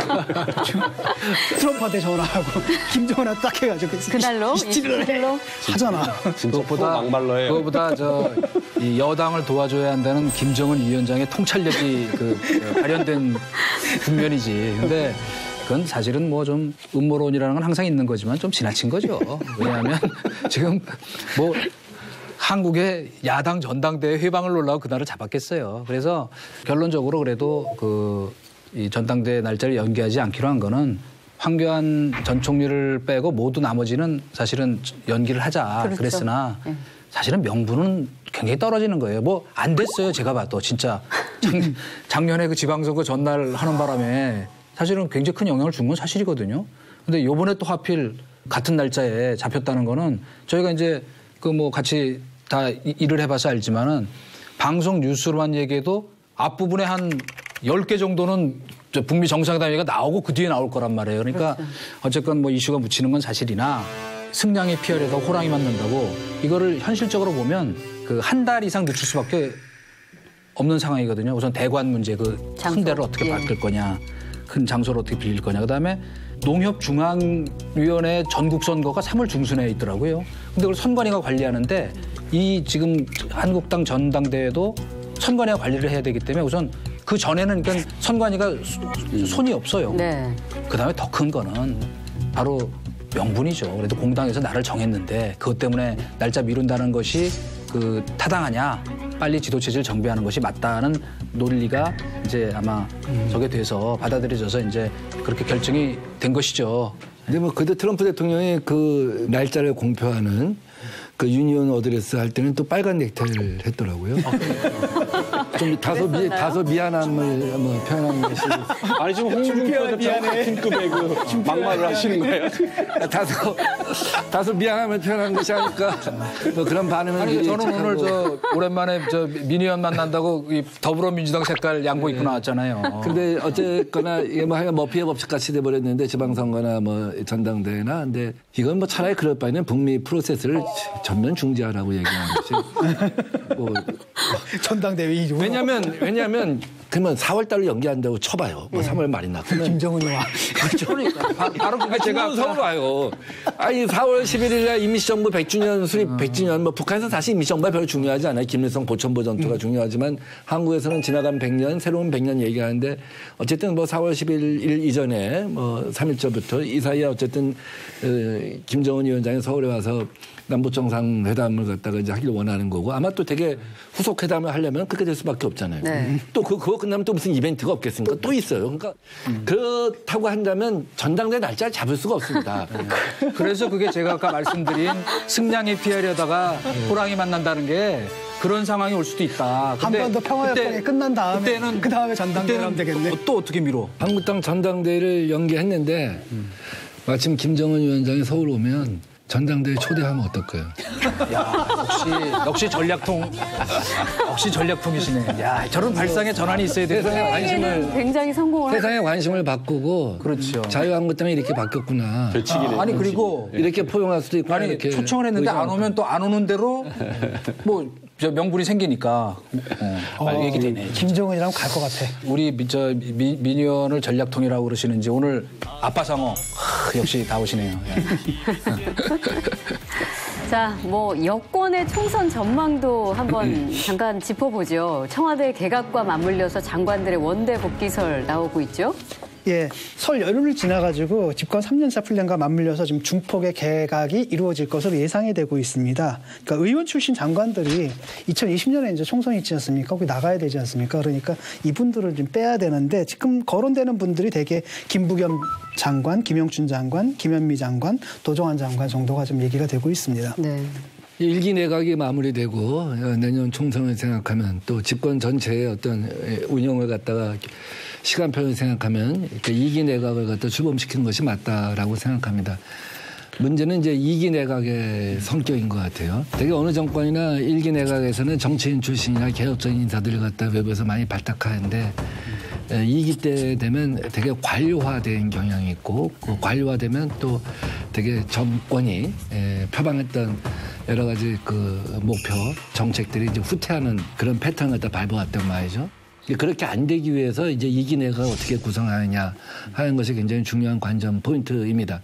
트럼프한테 전화하고 김정은한테 딱 해가지고 그날로? 27일로 하잖아. 그것보다 이 여당을 도와줘야 한다는 김정은 위원장의 통찰력이 발현된 국면이지. 근데 그건 사실은 뭐 좀 음모론이라는 건 항상 있는 거지만 좀 지나친 거죠. 왜냐하면 지금 뭐 한국의 야당 전당대회 회방을 놓으려고 그날을 잡았겠어요. 그래서 결론적으로 그래도 이 전당대회 날짜를 연기하지 않기로 한 거는 황교안 전 총리를 빼고 모두 나머지는 사실은 연기를 하자. 그렇죠. 그랬으나 사실은 명분은 굉장히 떨어지는 거예요. 뭐 안 됐어요. 제가 봐도 진짜 작년에 그 지방선거 전날 하는 바람에 사실은 굉장히 큰 영향을 준 건 사실이거든요. 근데 요번에 또 하필 같은 날짜에 잡혔다는 거는 저희가 이제 뭐 같이 다 일을 해봐서 알지만은 방송 뉴스로만 얘기해도 앞부분에 한 10개 정도는 북미 정상회담 얘기가 나오고 그 뒤에 나올 거란 말이에요. 그러니까 그렇죠. 어쨌건 뭐 이슈가 묻히는 건 사실이나 승량이 피어려서 호랑이 맞는다고 이거를 현실적으로 보면 한 달 이상 늦출 수밖에 없는 상황이거든요. 우선 대관 문제 큰 데를 어떻게 바뀔 거냐. 큰 장소를 어떻게 빌릴 거냐. 그다음에 농협중앙위원회 전국선거가 3월 중순에 있더라고요. 근데 그걸 선관위가 관리하는데 이 지금 한국당 전당대회도 선관위가 관리를 해야 되기 때문에 우선 그 전에는 그러니까 선관위가 손이 없어요. 네. 그다음에 더 큰 거는 바로 명분이죠. 그래도 공당에서 날을 정했는데 그것 때문에 날짜 미룬다는 것이 타당하냐. 빨리 지도체제를 정비하는 것이 맞다는 논리가 이제 아마 저게 돼서 받아들여져서 이제 그렇게 결정이 된 것이죠. 근데 뭐 그때 트럼프 대통령이 그 날짜를 공표하는 그 유니온 어드레스 할 때는 또 빨간 넥타이를 했더라고요. 좀 다소 미안함을 뭐 표현한 것이 아니 지금 홍준표 대표 같은 급의 그 막말을 하시는 거예요? 다소 미안함을 표현한 것이 아닐까 뭐 그런 반응을. 아니 저는 오늘 오랜만에 민희 의원 만난다고 이 더불어민주당 색깔 양복 입고 나왔잖아요. 근데 어쨌거나 이게 뭐 하여간 머피의 법칙 같이 돼버렸는데 지방선거나 뭐 전당대회나 근데 이건 뭐 차라리 그럴 바에는 북미 프로세스를 전면 중지하라고 얘기하는 것이 뭐 전당대회 이후로. 왜냐면 그러면 4월 달로 연기한다고 쳐봐요. 뭐 3월 말이나. 김정은이 와. 그러니까 바로 제가 서울 와요. 아니 4월 11일 날 임시정부 100주년 수립 100주년 뭐 북한에서 사실 임시정부가 별로 중요하지 않아요. 김일성 보천보 전투가 중요하지만 한국에서는 지나간 100년 새로운 100년 얘기하는데 어쨌든 뭐 4월 11일 이전에 뭐 3일절부터 이 사이에 어쨌든 김정은 위원장이 서울에 와서 남북정상회담을 갖다가 이제 하기를 원하는 거고 아마 또 되게 후속회담을 하려면 그렇게 될 수밖에 없잖아요. 네. 또 그거 끝나면 또 무슨 이벤트가 없겠습니까? 또 있어요. 그러니까 그렇다고 한다면 전당대회 날짜를 잡을 수가 없습니다. 그래서 그게 제가 아까 말씀드린 승량이 피하려다가 호랑이 만난다는 게 그런 상황이 올 수도 있다. 한반도 평화협정이 끝난 다음에 그 다음에 전당대회 하면 되겠네. 또 어떻게 미뤄? 한국당 전당대회를 연기했는데 마침 김정은 위원장이 서울 오면 전당대회 초대하면 어떨까요? 야, 역시 전략통이시네. 야, 저런 발상에 전환이 있어야 되는 세상에 관심을 굉장히 성공을 세상에 관심을 바꾸고 그렇죠. 자유한국당이 이렇게 바뀌었구나. 아니 그리고 이렇게 포용할 수도 있고 아니 이렇게 초청을 했는데 안 오면 또 안 오는 대로 뭐 명분이 생기니까 얘기 되네. 김정은이랑 갈 것 같아. 우리 민 의원을 전략통이라고 그러시는지 오늘 아빠상어 역시 다 오시네요. 자, 뭐 여권의 총선 전망도 한번 잠깐 짚어보죠. 청와대 개각과 맞물려서 장관들의 원대 복귀설 나오고 있죠. 예, 설 연휴를 지나가지고 집권 3년차 훈련과 맞물려서 지금 중폭의 개각이 이루어질 것으로 예상이 되고 있습니다. 그러니까 의원 출신 장관들이 2020년에 이제 총선이 있지 않습니까? 거기 나가야 되지 않습니까? 그러니까 이분들을 좀 빼야 되는데 지금 거론되는 분들이 대개 김부겸 장관, 김영춘 장관, 김현미 장관, 도종환 장관 정도가 좀 얘기가 되고 있습니다. 네. 일기 내각이 마무리되고 내년 총선을 생각하면 또 집권 전체의 어떤 운영을 갖다가 시간표를 생각하면 2기 내각을 갖다 출범시키는 것이 맞다라고 생각합니다. 문제는 이제 2기 내각의 성격인 것 같아요. 되게 어느 정권이나 1기 내각에서는 정치인 출신이나 개혁적인 인사들을 갖다 외부에서 많이 발탁하는데 2기 때 되면 되게 관료화된 경향이 있고 그 관료화되면 또 되게 정권이 표방했던 여러 가지 그 목표, 정책들이 이제 후퇴하는 그런 패턴을 갖다 밟아왔단 말이죠. 그렇게 안 되기 위해서 이제 2기 내각을 어떻게 구성하느냐 하는 것이 굉장히 중요한 관점 포인트입니다.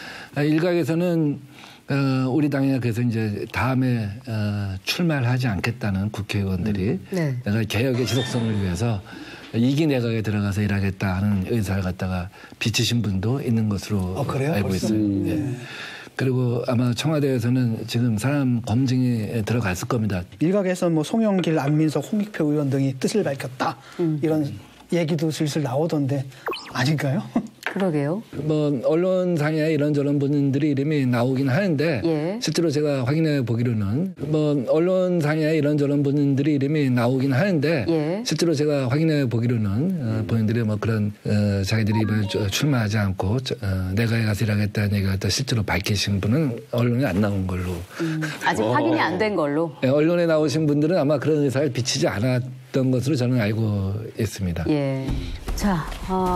일각에서는 우리 당에 그래서 이제 다음에 출마를 하지 않겠다는 국회의원들이 내가 개혁의 지속성을 위해서 2기 내각에 들어가서 일하겠다 하는 의사를 갖다가 비치신 분도 있는 것으로 알고 있어요. 네. 그리고 아마 청와대에서는 지금 사람 검증에 들어갔을 겁니다. 일각에서 뭐 송영길, 안민석, 홍익표 의원 등이 뜻을 밝혔다. 이런 얘기도 슬슬 나오던데 아닌가요? 그러게요. 뭐 언론상에 이런저런 분들이 이름이 나오긴 하는데 실제로 제가 확인해 보기로는 뭐 언론상에 이런저런 분들이 이름이 나오긴 하는데 실제로 제가 확인해 보기로는 본인들이 뭐 그런 자기들이 출마하지 않고 내가에 가서 일하겠다는 얘기를 갖다 실제로 밝히신 분은 언론에 안 나온 걸로. 아직 확인이 안 된 걸로. 네, 언론에 나오신 분들은 아마 그런 의사를 비치지 않았던 것으로 저는 알고 있습니다. 예. 자,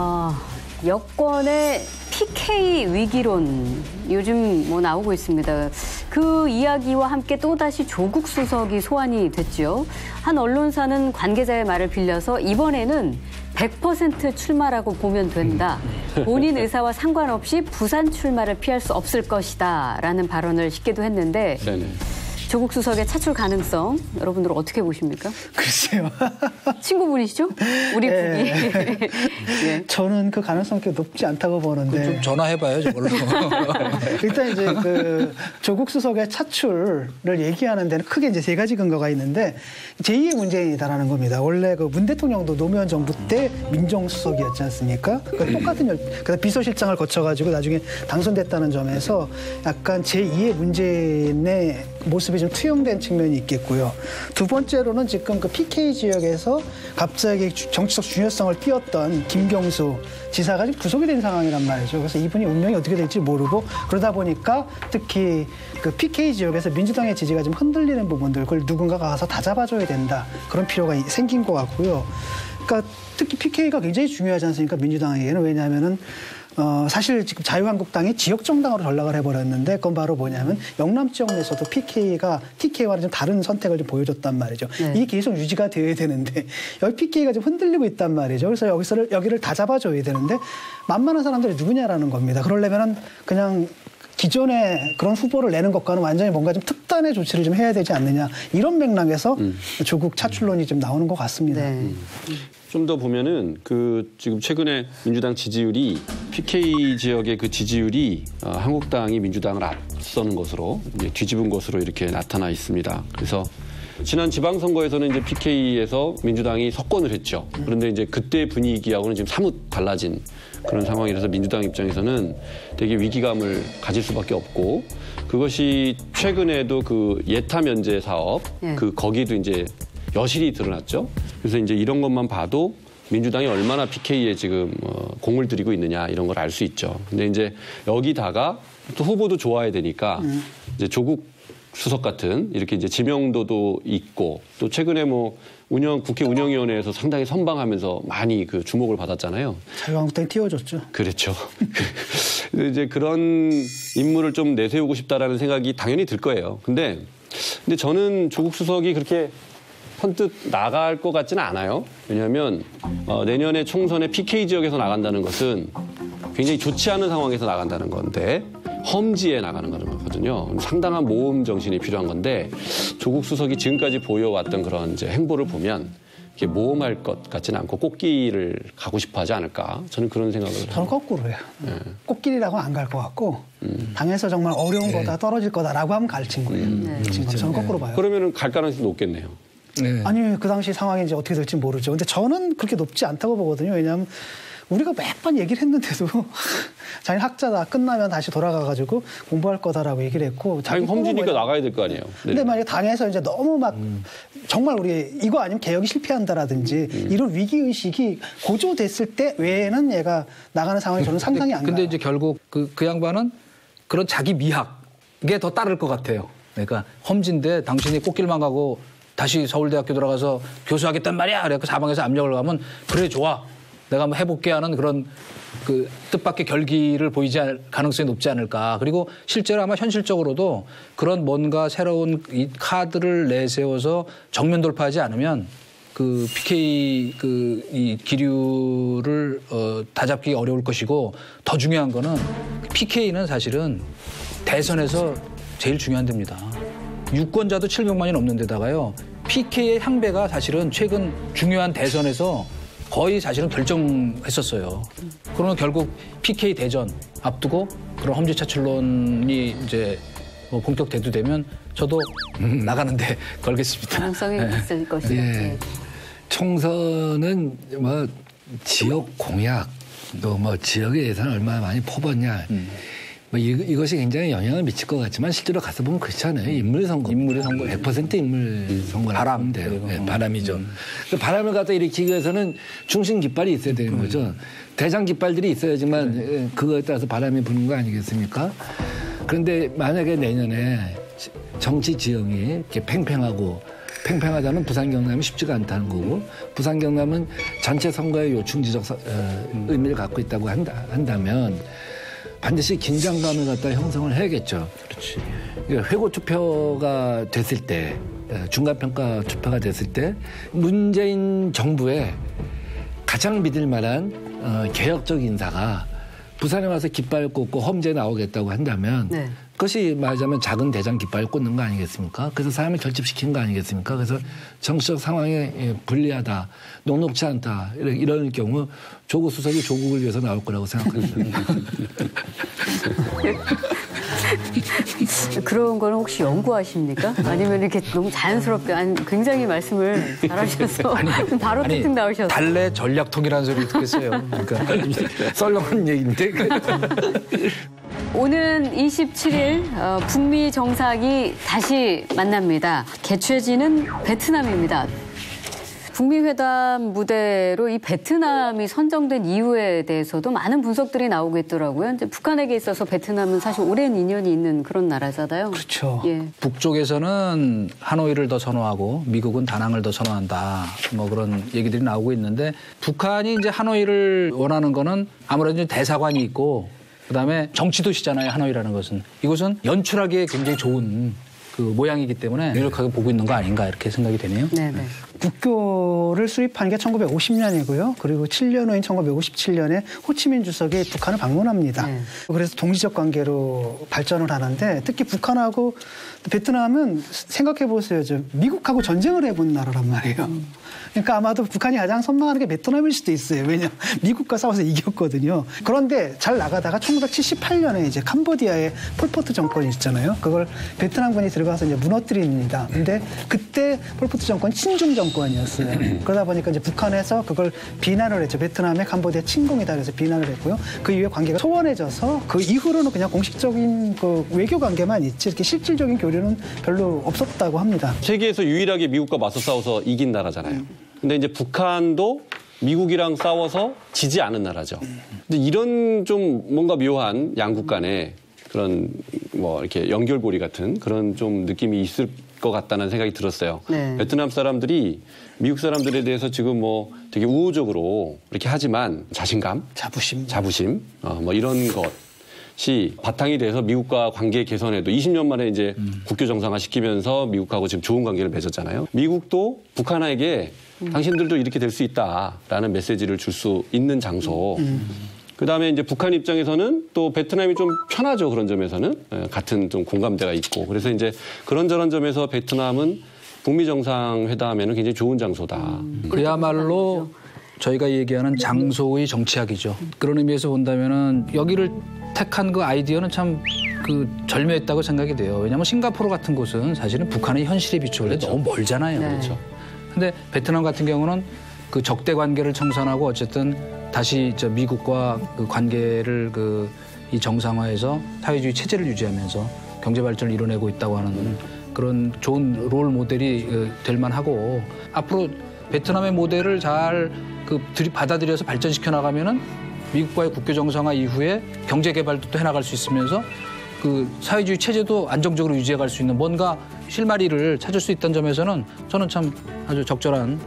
여권의 PK 위기론 요즘 뭐 나오고 있습니다. 그 이야기와 함께 또다시 조국 수석이 소환이 됐죠. 한 언론사는 관계자의 말을 빌려서 이번에는 100% 출마라고 보면 된다. 본인 의사와 상관없이 부산 출마를 피할 수 없을 것이다. 라는 발언을 시키기도 했는데 조국 수석의 차출 가능성 여러분들 어떻게 보십니까? 글쎄요. 친구분이시죠? 우리 북이. 저는 그 가능성이 높지 않다고 보는데. 좀 전화해봐요, 저걸로. 일단 이제 그 조국 수석의 차출을 얘기하는 데는 크게 이제 세 가지 근거가 있는데 제2의 문재인이다라는 겁니다. 원래 그 문 대통령도 노무현 정부 때 민정수석이었지 않습니까? 그 똑같은 그래서 비서실장을 거쳐가지고 나중에 당선됐다는 점에서 약간 제2의 문재인의 모습이 좀 투영된 측면이 있겠고요. 두 번째로는 지금 그 PK 지역에서 갑자기 정치적 중요성을 띄웠던 김경수 지사가 지금 구속이 된 상황이란 말이죠. 그래서 이분이 운명이 어떻게 될지 모르고 그러다 보니까 특히 그 PK 지역에서 민주당의 지지가 좀 흔들리는 부분들 그걸 누군가가 가서 다 잡아줘야 된다. 그런 필요가 생긴 것 같고요. 그러니까 특히 PK가 굉장히 중요하지 않습니까? 민주당에게는. 왜냐하면은 사실 지금 자유한국당이 지역 정당으로 전락을 해버렸는데 그건 바로 뭐냐면 영남 지역 내에서도 PK가 TK와는 좀 다른 선택을 좀 보여줬단 말이죠. 네. 이게 계속 유지가 되어야 되는데 여기 PK가 좀 흔들리고 있단 말이죠. 그래서 여기를 다 잡아줘야 되는데 만만한 사람들이 누구냐라는 겁니다. 그러려면은 그냥 기존에 그런 후보를 내는 것과는 완전히 뭔가 좀 특단의 조치를 좀 해야 되지 않느냐 이런 맥락에서 조국 차출론이 좀 나오는 것 같습니다. 네. 좀 더 보면은 그 지금 최근에 민주당 지지율이 PK 지역의 그 지지율이 한국당이 민주당을 앞서는 것으로 이제 뒤집은 것으로 이렇게 나타나 있습니다. 그래서 지난 지방선거에서는 이제 PK에서 민주당이 석권을 했죠. 그런데 이제 그때 분위기하고는 지금 사뭇 달라진 그런 상황이라서 민주당 입장에서는 되게 위기감을 가질 수밖에 없고 그것이 최근에도 그 예타 면제 사업 그 거기도 이제 여실히 드러났죠. 그래서 이제 이런 것만 봐도 민주당이 얼마나 PK에 지금 공을 들이고 있느냐 이런 걸 알 수 있죠. 근데 이제 여기다가 또 후보도 좋아야 되니까 이제 조국 수석 같은 이렇게 이제 지명도도 있고 또 최근에 뭐 국회 운영위원회에서 상당히 선방하면서 많이 그 주목을 받았잖아요. 자유한국당이 띄워줬죠. 그렇죠. 이제 그런 인물을 좀 내세우고 싶다라는 생각이 당연히 들 거예요. 근데 저는 조국 수석이 그렇게 선뜻 나갈 것 같지는 않아요. 왜냐하면 내년에 총선에 PK 지역에서 나간다는 것은 굉장히 좋지 않은 상황에서 나간다는 건데 험지에 나가는 거거든요. 상당한 모험 정신이 필요한 건데 조국 수석이 지금까지 보여왔던 그런 이제 행보를 보면 이렇게 모험할 것 같지는 않고 꽃길을 가고 싶어하지 않을까 저는 그런 생각을 해요. 저는 거꾸로요. 네. 꽃길이라고 안 갈 것 같고 당에서 정말 어려운 거다 떨어질 거다라고 하면 갈 친구예요. 저는 거꾸로 봐요. 그러면 갈 가능성이 높겠네요. 네. 아니 그 당시 상황이 이제 어떻게 될지 모르죠. 근데 저는 그렇게 높지 않다고 보거든요. 왜냐하면 우리가 몇 번 얘기를 했는데도 자기 학자다 끝나면 다시 돌아가가지고 공부할 거다라고 얘기를 했고. 자기 험지니까 나가야 될 거 아니에요. 네. 근데 만약에 당에서 이제 너무 막 정말 우리 이거 아니면 개혁이 실패한다라든지 이런 위기의식이 고조됐을 때 외에는 얘가 나가는 상황이 저는 상상이 안 가요. 근데 이제 결국 그 양반은 그런 자기 미학에 더 따를 것 같아요. 그러니까 험지인데 당신이 꽃길만 가고 다시 서울대학교 들어가서 교수하겠단 말이야. 그래서 사방에서 압력을 가면 그래 좋아. 내가 한번 해볼게 하는 그런 그 뜻밖의 결기를 보이지 않을 가능성이 높지 않을까. 그리고 실제로 아마 현실적으로도 그런 뭔가 새로운 이 카드를 내세워서 정면 돌파하지 않으면 그 PK 이 기류를 다잡기 어려울 것이고 더 중요한 거는 PK는 사실은 대선에서 제일 중요한 데입니다. 유권자도 700만이 넘는 데다가요. PK의 향배가 사실은 최근 중요한 대선에서 거의 사실은 결정했었어요. 그러면 결국 PK 대전 앞두고 그런 험지 차출론이 이제 뭐 본격 대두되면 저도 나가는데 걸겠습니다. 가능성이 있을 것이다. 네. 총선은 뭐 지역 공약 또 뭐 지역의 예산을 얼마나 많이 퍼붓냐 뭐 이것이 굉장히 영향을 미칠 것 같지만 실제로 가서 보면 그렇지 않아요. 인물 선거. 100% 인물 선거라고 하면 돼요. 네, 바람이죠. 그 바람을 갖다 일으키기 위해서는 중심 깃발이 있어야 되는 거죠. 대장 깃발들이 있어야지만 그거에 따라서 바람이 부는 거 아니겠습니까? 그런데 만약에 내년에 정치 지형이 이렇게 팽팽하다면 부산 경남이 쉽지가 않다는 거고 부산 경남은 전체 선거의 요충지적 의미를 갖고 있다고 한다면 반드시 긴장감을 갖다 형성을 해야겠죠. 그렇지. 회고 투표가 됐을 때, 중간평가 투표가 됐을 때 문재인 정부의 가장 믿을 만한 개혁적 인사가 부산에 와서 깃발 꽂고 험지에 나오겠다고 한다면 네. 그것이 말하자면 작은 대장 깃발을 꽂는 거 아니겠습니까? 그래서 사람을 결집시킨 거 아니겠습니까? 그래서 정치적 상황이 불리하다, 녹록지 않다 이런 경우 조국 수석이 조국을 위해서 나올 거라고 생각합니다. 그런 거는 혹시 연구하십니까? 아니면 이렇게 너무 자연스럽게 굉장히 말씀을 잘하셔서 바로 툭툭 나오셔서 달래 전략통이라는 소리 듣겠어요. 그러니까 썰렁한 얘기인데. 오는 27일 북미 정상이 다시 만납니다. 개최지는 베트남입니다. 북미 회담 무대로 이 베트남이 선정된 이유에 대해서도 많은 분석들이 나오고 있더라고요. 이제 북한에게 있어서 베트남은 사실 오랜 인연이 있는 그런 나라잖아요. 그렇죠. 예. 북쪽에서는 하노이를 더 선호하고 미국은 다낭을 더 선호한다. 뭐 그런 얘기들이 나오고 있는데 북한이 이제 하노이를 원하는 거는 아무래도 대사관이 있고 그다음에 정치도시잖아요. 하노이라는 것은. 이곳은 연출하기에 굉장히 좋은 그 모양이기 때문에 유력하게 보고 있는 거 아닌가 이렇게 생각이 되네요. 네네. 국교를 수립한 게 1950년이고요. 그리고 7년 후인 1957년에 호치민 주석이 북한을 방문합니다. 네. 그래서 동지적 관계로 발전을 하는데 특히 북한하고 베트남은 생각해 보세요. 미국하고 전쟁을 해본 나라란 말이에요. 그러니까 아마도 북한이 가장 선망하는 게 베트남일 수도 있어요. 왜냐하면 미국과 싸워서 이겼거든요. 그런데 잘 나가다가 1978년에 이제 캄보디아에 폴포트 정권이 있잖아요. 그걸 베트남군이 들어가서 이제 무너뜨립니다. 근데 그때 폴포트 정권 친중 정권이었어요. 그러다 보니까 이제 북한에서 그걸 비난을 했죠. 베트남의 캄보디아 침공이다 그래서 비난을 했고요. 그 이후에 관계가 소원해져서 그 이후로는 그냥 공식적인 그 외교 관계만 있지 이렇게 실질적인 교류는 별로 없었다고 합니다. 세계에서 유일하게 미국과 맞서 싸워서 이긴 나라잖아요. 근데 이제 북한도 미국이랑 싸워서 지지 않은 나라죠. 근데 이런 좀 뭔가 묘한 양국 간의 그런 뭐 이렇게 연결고리 같은 그런 좀 느낌이 있을 것 같다는 생각이 들었어요. 네. 베트남 사람들이 미국 사람들에 대해서 지금 뭐 되게 우호적으로 이렇게 하지만 자신감, 자부심, 뭐 이런 것이 바탕이 돼서 미국과 관계 개선에도 20년 만에 이제 국교 정상화 시키면서 미국하고 지금 좋은 관계를 맺었잖아요. 미국도 북한에게 당신들도 이렇게 될 수 있다라는 메시지를 줄 수 있는 장소. 그다음에 이제 북한 입장에서는 또 베트남이 좀 편하죠. 그런 점에서는 같은 좀 공감대가 있고. 그래서 이제 그런저런 점에서 베트남은 북미 정상회담에는 굉장히 좋은 장소다. 그야말로 저희가 얘기하는 장소의 정치학이죠. 그런 의미에서 본다면은 여기를 택한 그 아이디어는 참 그 절묘했다고 생각이 돼요. 왜냐하면 싱가포르 같은 곳은 사실은 북한의 현실에 비추어 그렇죠. 너무 멀잖아요. 네. 그렇죠. 근데 베트남 같은 경우는 그 적대 관계를 청산하고 어쨌든 다시 저 미국과 그 관계를 그 이 정상화해서 사회주의 체제를 유지하면서 경제 발전을 이뤄내고 있다고 하는 그런 좋은 롤 모델이 될 만하고 앞으로 베트남의 모델을 잘 그 받아들여서 발전시켜 나가면은 미국과의 국교 정상화 이후에 경제 개발도 또 해나갈 수 있으면서 그 사회주의 체제도 안정적으로 유지해갈 수 있는 뭔가 실마리를 찾을 수 있다는 점에서는 저는 참 아주 적절한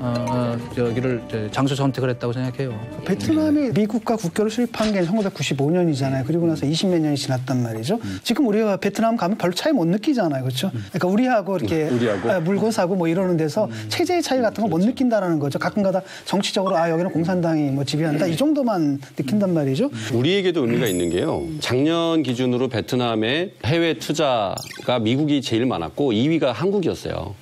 여기를 장소 선택을 했다고 생각해요. 베트남이 미국과 국교를 수립한 게 1995년이잖아요. 그리고 나서 20몇 년이 지났단 말이죠. 지금 우리가 베트남 가면 별로 차이 못 느끼잖아요. 그렇죠? 그러니까 우리하고 이렇게 물건 사고 뭐 이러는 데서 체제의 차이 같은 거 못 느낀다는 거죠. 가끔가다 정치적으로 여기는 공산당이 뭐 지배한다 이 정도만 느낀단 말이죠. 우리에게도 의미가 있는 게요. 작년 기준으로 베트남의 해외 투자가 미국이 제일 많았고 2위가 한국이었어요.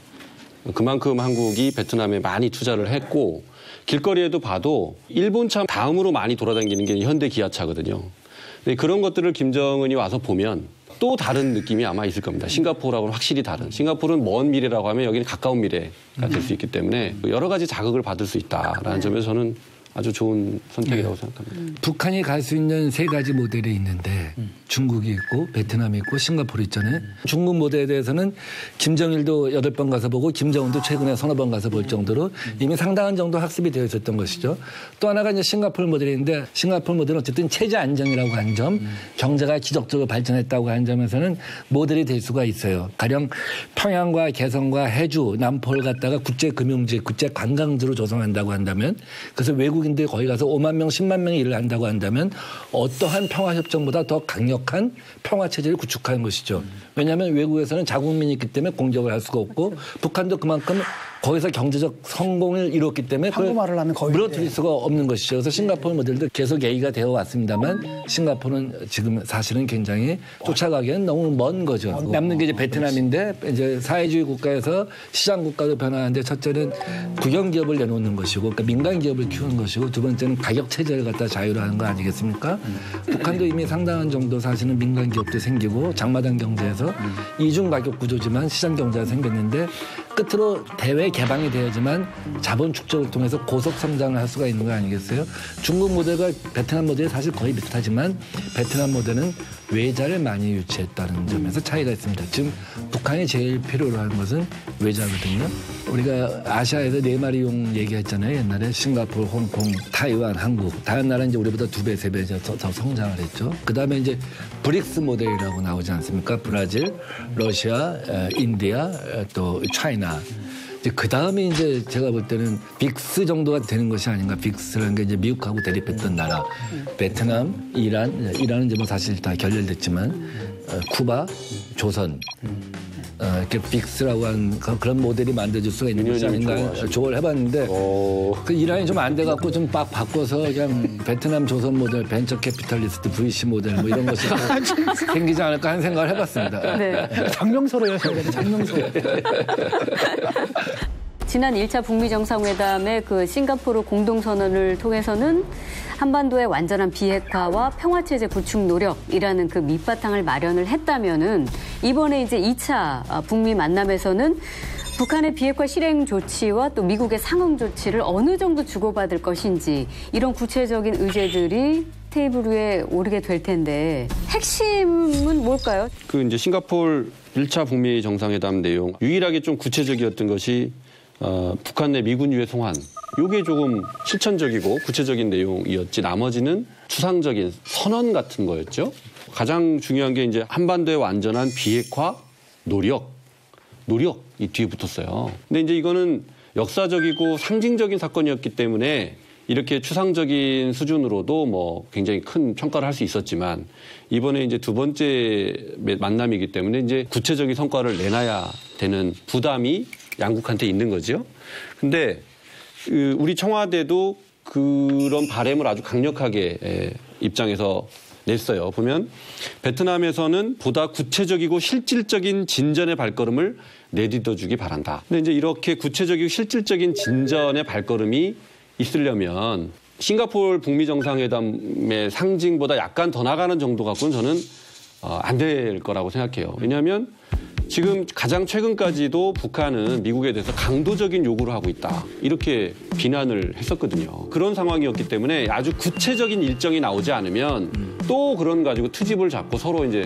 그만큼 한국이 베트남에 많이 투자를 했고 길거리에도 봐도 일본차 다음으로 많이 돌아다니는 게 현대 기아차거든요. 근데 그런 것들을 김정은이 와서 보면 또 다른 느낌이 아마 있을 겁니다. 싱가포르하고는 확실히 다른. 싱가포르는 먼 미래라고 하면 여기는 가까운 미래가 될 수 있기 때문에 여러 가지 자극을 받을 수 있다라는 점에서 저는 아주 좋은 선택이라고 생각합니다. 북한이 갈 수 있는 세 가지 모델이 있는데 중국이 있고 베트남이 있고 싱가포르 있잖아요. 중국 모델에 대해서는 김정일도 8번 가서 보고 김정은도 최근에 서너 번 가서 볼 정도로 이미 상당한 정도 학습이 되어 있었던 것이죠. 또 하나가 이제 싱가포르 모델인데 싱가포르 모델은 어쨌든 체제 안정이라고 하는 점, 경제가 지속적으로 발전했다고 하는 점에서는 모델이 될 수가 있어요. 가령 평양과 개성과 해주, 남포를 갖다가 국제금융지, 국제관광지로 조성한다고 한다면 그래서 외국인들이 거기 가서 5만 명, 10만 명이 일을 한다고 한다면 어떠한 평화협정보다 더 강력한 평화체제를 구축하는 것이죠. 왜냐하면 외국에서는 자국민이 있기 때문에 공격을 할 수가 없고 북한도 그만큼 거기서 경제적 성공을 이뤘기 때문에 한국말을 하면 거의 무너뜨릴 수가 없는 것이죠. 그래서 싱가포르 모델도 계속 얘기가 되어 왔습니다만 싱가포르는 지금 사실은 굉장히 쫓아가기에는 너무 먼 거죠. 남는 게 이제 베트남인데 이제 사회주의 국가에서 시장 국가로 변화하는데 첫째는 국영 기업을 내놓는 것이고 그러니까 민간 기업을 키우는 것이고 두 번째는 가격 체제를 갖다 자유로 하는 거 아니겠습니까? 북한도 이미 상당한 정도 사실은 민간 기업도 생기고 장마당 경제에서 이중 가격 구조지만 시장 경제가 생겼는데 끝으로 대외 개방이 되어야지만 자본 축적을 통해서 고속 성장을 할 수가 있는 거 아니겠어요? 중국 모델과 베트남 모델이 사실 거의 비슷하지만 베트남 모델은 외자를 많이 유치했다는 점에서 차이가 있습니다. 지금 북한이 제일 필요로 하는 것은 외자거든요. 우리가 아시아에서 4마리 용 얘기했잖아요. 옛날에 싱가포르, 홍콩, 타이완, 한국. 다른 나라는 이제 우리보다 2배, 3배 더 성장을 했죠. 그 다음에 이제 브릭스 모델이라고 나오지 않습니까? 브라질, 러시아, 인디아, 또 차이나. 이제 그 다음에 이제 제가 볼 때는 빅스 정도가 되는 것이 아닌가. 빅스라는 게 이제 미국하고 대립했던 나라. 베트남, 이란은 이제 뭐 사실 다 결렬됐지만, 쿠바, 조선. 이렇게 빅스라고 하는 그런 모델이 만들어질 수가 있는 것이 아닌가 조언을 해봤는데 그 이란이 좀 안 돼갖고 좀 막 바꿔서 그냥 베트남 조선 모델, 벤처 캐피탈리스트, VC 모델 뭐 이런 것이 생기지 않을까 하는 생각을 해봤습니다. 네. 장명서로 여셔야 되는 장명서. 지난 1차 북미 정상회담의 그 싱가포르 공동선언을 통해서는 한반도의 완전한 비핵화와 평화체제 구축 노력이라는 그 밑바탕을 마련을 했다면은 이번에 이제 2차 북미 만남에서는 북한의 비핵화 실행 조치와 또 미국의 상응 조치를 어느 정도 주고받을 것인지 이런 구체적인 의제들이 테이블 위에 오르게 될 텐데 핵심은 뭘까요? 그 이제 싱가포르 1차 북미 정상회담 내용 유일하게 좀 구체적이었던 것이 북한 내 미군 유해 송환. 이게 조금 실천적이고 구체적인 내용이었지 나머지는 추상적인 선언 같은 거였죠. 가장 중요한 게 이제 한반도의 완전한 비핵화 노력이 뒤에 붙었어요. 근데 이제 이거는 역사적이고 상징적인 사건이었기 때문에 이렇게 추상적인 수준으로도 뭐 굉장히 큰 평가를 할 수 있었지만 이번에 이제 두 번째 만남이기 때문에 이제 구체적인 성과를 내놔야 되는 부담이 양국한테 있는 거죠. 근데 우리 청와대도 그런 바람을 아주 강력하게 입장에서 냈어요. 보면 베트남에서는 보다 구체적이고 실질적인 진전의 발걸음을 내딛어주기 바란다. 근데 이제 이렇게 구체적이고 실질적인 진전의 발걸음이 있으려면 싱가포르 북미 정상회담의 상징보다 약간 더 나가는 정도 갖고는 저는 안 될 거라고 생각해요. 왜냐하면 지금 가장 최근까지도 북한은 미국에 대해서 강도적인 요구를 하고 있다. 이렇게 비난을 했었거든요. 그런 상황이었기 때문에 아주 구체적인 일정이 나오지 않으면 또 그런 가지고 트집을 잡고 서로 이제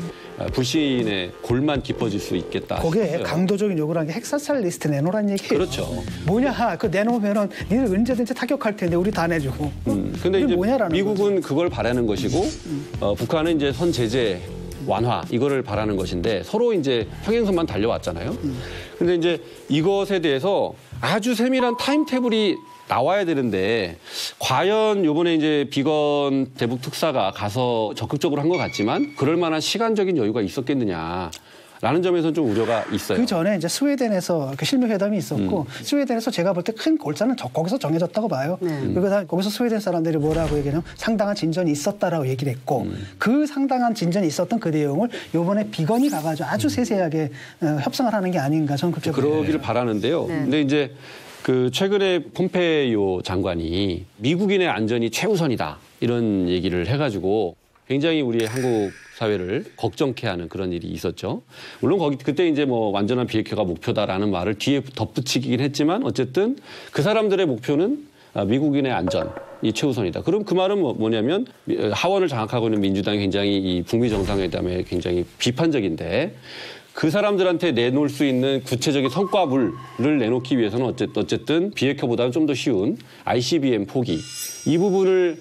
불신의 골만 깊어질 수 있겠다. 거기에 싶어요. 강도적인 요구라는 게 핵사찰 리스트 내놓으라는 얘기예요. 그렇죠. 뭐냐, 그 내놓으면은 니네 언제든지 타격할 텐데 우리 다 내주고. 근데 이제 뭐냐라는 미국은 거지. 그걸 바라는 것이고 북한은 이제 선 제재 완화 이거를 바라는 것인데 서로 이제 평행선만 달려왔잖아요. 근데 이제 이것에 대해서 아주 세밀한 타임테이블이 나와야 되는데 과연 이번에 이제 비건 대북 특사가 가서 적극적으로 한 것 같지만 그럴 만한 시간적인 여유가 있었겠느냐. 라는 점에서는 좀 우려가 있어요. 그 전에 이제 스웨덴에서 그 실무 회담이 있었고 스웨덴에서 제가 볼 때 큰 골자는 거기서 정해졌다고 봐요. 그리고 거기서 스웨덴 사람들이 뭐라고 얘기하냐면 상당한 진전이 있었다라고 얘기를 했고 그 상당한 진전이 있었던 그 내용을 이번에 비건이 가가지고 아주 세세하게 협상을 하는 게 아닌가 저는 그렇게 봐요. 그러기를 바라는데요. 네. 근데 이제 그 최근에 폼페이오 장관이 미국인의 안전이 최우선이다 이런 얘기를 해가지고 굉장히 우리 한국 사회를 걱정케 하는 그런 일이 있었죠. 물론 그때 이제 뭐 완전한 비핵화가 목표다라는 말을 뒤에 덧붙이긴 했지만 어쨌든 그 사람들의 목표는 미국인의 안전이 최우선이다. 그럼 그 말은 뭐냐면 하원을 장악하고 있는 민주당이 굉장히 이 북미 정상회담에 굉장히 비판적인데 그 사람들한테 내놓을 수 있는 구체적인 성과물을 내놓기 위해서는 어쨌든 비핵화보다는 좀 더 쉬운 ICBM 포기 이 부분을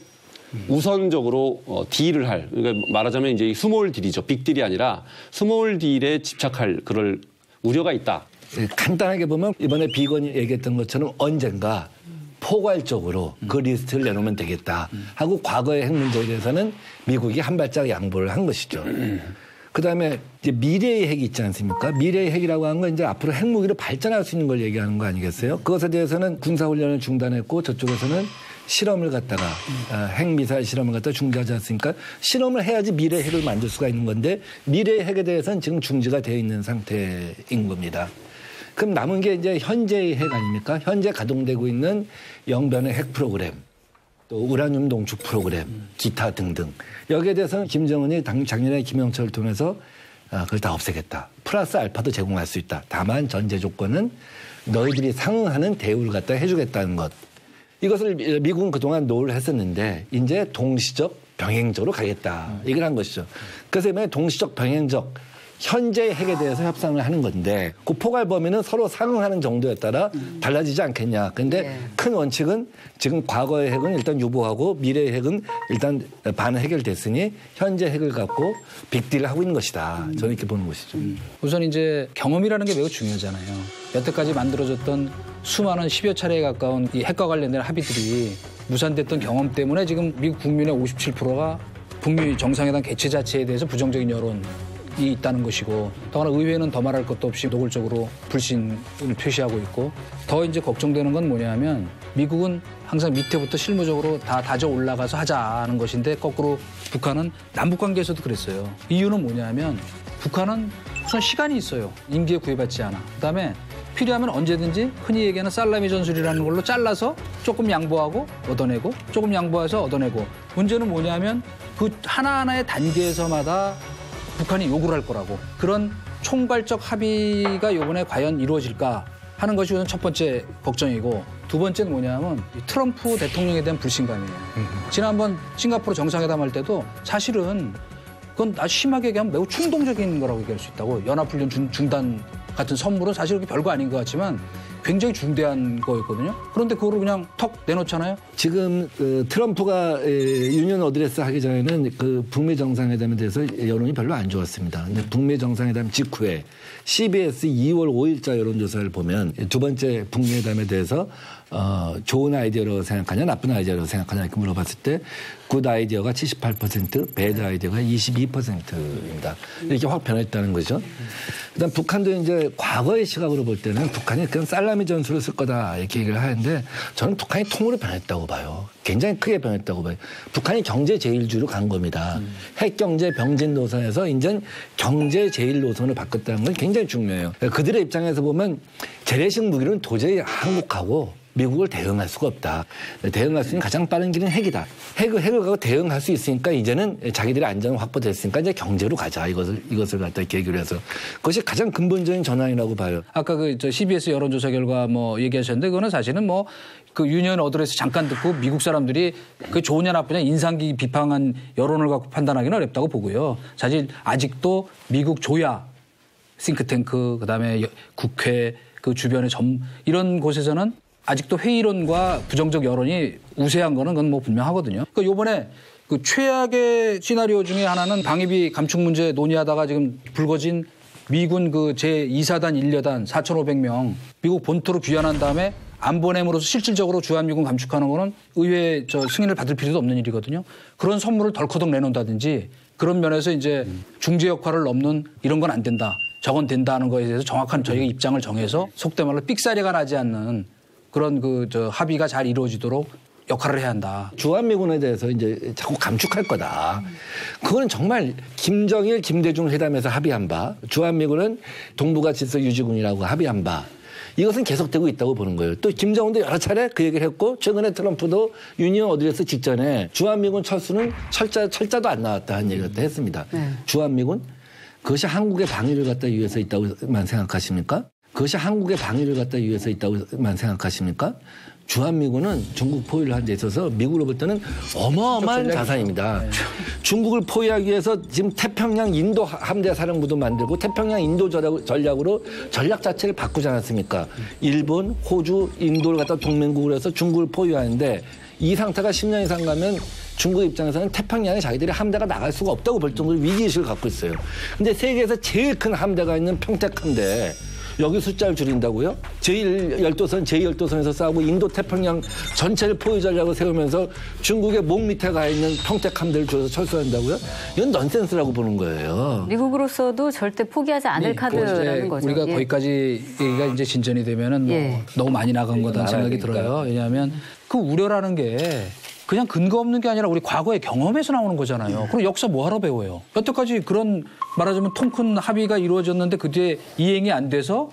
우선적으로 딜을 할, 그러니까 말하자면 이제 스몰 딜이죠. 빅 딜이 아니라 스몰 딜에 집착할 그럴 우려가 있다. 간단하게 보면 이번에 비건이 얘기했던 것처럼 언젠가 포괄적으로 그 리스트를 내놓으면 되겠다 하고 과거의 핵 문제에 대해서는 미국이 한 발짝 양보를 한 것이죠. 그다음에 이제 미래의 핵이 있지 않습니까? 미래의 핵이라고 하는 건 이제 앞으로 핵무기로 발전할 수 있는 걸 얘기하는 거 아니겠어요? 그것에 대해서는 군사훈련을 중단했고 저쪽에서는 실험을 갖다가 핵미사일 실험을 갖다가 중지하지 않습니까? 실험을 해야지 미래의 핵을 만들 수가 있는 건데 미래의 핵에 대해서는 지금 중지가 되어 있는 상태인 겁니다. 그럼 남은 게 이제 현재의 핵 아닙니까? 현재 가동되고 있는 영변의 핵 프로그램, 또 우라늄 농축 프로그램, 기타 등등. 여기에 대해서는 김정은이 작년에 김영철을 통해서 그걸 다 없애겠다. 플러스 알파도 제공할 수 있다. 다만 전제 조건은 너희들이 상응하는 대우를 갖다 해주겠다는 것. 이것을 미국은 그동안 노를 했었는데 이제 동시적 병행적으로 가겠다. 이걸 한 것이죠. 그래서 이번에 동시적 병행적 현재 핵에 대해서 협상을 하는 건데 그 포괄 범위는 서로 상응하는 정도에 따라 달라지지 않겠냐. 그런데 큰 원칙은 지금 과거의 핵은 일단 유보하고 미래의 핵은 일단 반 해결됐으니 현재 핵을 갖고 빅딜을 하고 있는 것이다. 저는 이렇게 보는 것이죠. 우선 이제 경험이라는 게 매우 중요하잖아요. 여태까지 만들어졌던 수많은 10여 차례에 가까운 이 핵과 관련된 합의들이 무산됐던 경험 때문에 지금 미국 국민의 57%가 북미 정상회담 개최 자체에 대해서 부정적인 여론이 있다는 것이고, 더구나 의회는 더 말할 것도 없이 노골적으로 불신을 표시하고 있고, 더 이제 걱정되는 건 뭐냐면 미국은 항상 밑에부터 실무적으로 다 다져 올라가서 하자는 것인데 거꾸로 북한은 남북 관계에서도 그랬어요. 이유는 뭐냐면 북한은 우선 시간이 있어요. 임기에 구애받지 않아. 그다음에 필요하면 언제든지 흔히 얘기하는 살라미 전술이라는 걸로 잘라서 조금 양보하고 얻어내고 조금 양보해서 얻어내고, 문제는 뭐냐면 그 하나하나의 단계에서마다 북한이 요구를 할 거라고. 그런 총괄적 합의가 이번에 과연 이루어질까 하는 것이 우선 첫 번째 걱정이고, 두 번째는 뭐냐면 트럼프 대통령에 대한 불신감이에요. 지난번 싱가포르 정상회담 할 때도 사실은 그건 아주 심하게 얘기하면 매우 충동적인 거라고 얘기할 수 있다고. 연합훈련 중단 같은 선물은 사실 그렇게 별거 아닌 것 같지만 굉장히 중대한 거였거든요. 그런데 그거를 그냥 턱 내놓잖아요. 지금 트럼프가 유니언 어드레스 하기 전에는 그 북미 정상회담에 대해서 여론이 별로 안 좋았습니다. 근데 북미 정상회담 직후에 CBS 2월 5일자 여론조사를 보면 두 번째 북미 회담에 대해서 좋은 아이디어로 생각하냐 나쁜 아이디어로 생각하냐 이렇게 물어봤을 때 굿 아이디어가 78%, 배드 아이디어가 22%입니다. 이렇게 확 변했다는 거죠. 그다음 북한도 이제 과거의 시각으로 볼 때는 북한이 그냥 살라미 전술을 쓸 거다 이렇게 얘기를 하는데 저는 북한이 통으로 변했다고 봐요. 굉장히 크게 변했다고 봐요. 북한이 경제 제일주의로 간 겁니다. 핵 경제 병진 노선에서 이제 경제 제일 노선을 바꿨다는 건 굉장히 중요해요. 그들의 입장에서 보면 재래식 무기는 도저히 한국하고 미국을 대응할 수가 없다. 대응할 수 있는 가장 빠른 길은 핵이다. 핵을 갖고 대응할 수 있으니까 이제는 자기들의 안전은 확보됐으니까 이제 경제로 가자. 이것을 갖다 계기로 해서. 그것이 가장 근본적인 전환이라고 봐요. 아까 저 CBS 여론조사 결과 얘기하셨는데 그거는 사실은 그 유니언 어드레스 잠깐 듣고 미국 사람들이 그게 좋으냐 나쁘냐 인상기 비판한 여론을 갖고 판단하기는 어렵다고 보고요. 사실 아직도 미국 조야 싱크탱크 그다음에 국회 그 주변의 이런 곳에서는 아직도 회의론과 부정적 여론이 우세한 거는 그건 분명하거든요. 그러니까 요번에 그 최악의 시나리오 중에 하나는 방위비 감축 문제 논의하다가 지금 불거진 미군 그 제2사단 1여단 4,500명 미국 본토로 귀환한 다음에 안 보냄으로써 실질적으로 주한미군 감축하는 거는 의회 승인을 받을 필요도 없는 일이거든요. 그런 선물을 덜커덕 내놓는다든지 그런 면에서 이제 중재 역할을 넘는 이런 건 안 된다. 저건 된다는 거에 대해서 정확한 저희가 입장을 정해서 속된 말로 삑사리가 나지 않는 그런 합의가 잘 이루어지도록 역할을 해야 한다. 주한미군에 대해서 이제 자꾸 감축할 거다. 그거는 정말 김정일, 김대중 회담에서 합의한 바, 주한미군은 동북아 질서 유지군이라고 합의한 바, 이것은 계속되고 있다고 보는 거예요. 또 김정은도 여러 차례 그 얘기를 했고 최근에 트럼프도 유니언 어드레스 직전에 주한미군 철수는 철자도 안 나왔다 한 얘기를 했습니다. 주한미군? 그것이 한국의 방위를 갖다 위해서 있다고만 생각하십니까? 그것이 한국의 방위를 갖다 위해서 있다고만 생각하십니까? 주한미군은 중국 포위를 한 데 있어서 미국으로 볼 때는 어마어마한 자산입니다. 중국을 포위하기 위해서 지금 태평양 인도 함대 사령부도 만들고 태평양 인도 전략으로 전략 자체를 바꾸지 않았습니까? 일본, 호주, 인도를 갖다 동맹국으로 해서 중국을 포위하는데 이 상태가 10년 이상 가면 중국 입장에서는 태평양에 자기들이 함대가 나갈 수가 없다고 볼 정도로 위기의식을 갖고 있어요. 근데 세계에서 제일 큰 함대가 있는 평택 함대 여기 숫자를 줄인다고요? 제1열도선에서 싸우고 인도 태평양 전체를 포위 전략을 세우면서 중국의 목 밑에 가 있는 평택 함대를 줘서 철수한다고요? 이건 넌센스라고 보는 거예요. 미국으로서도 절대 포기하지 않을 카드라는 거죠. 우리가 거기까지 얘기가 이제 진전이 되면은 너무 많이 나간 거다는 생각이 들어요. 왜냐하면 그 우려라는 게 그냥 근거 없는 게 아니라 우리 과거의 경험에서 나오는 거잖아요. 그럼 역사 뭐하러 배워요? 여태까지 그런 말하자면 통 큰 합의가 이루어졌는데 그 뒤에 이행이 안 돼서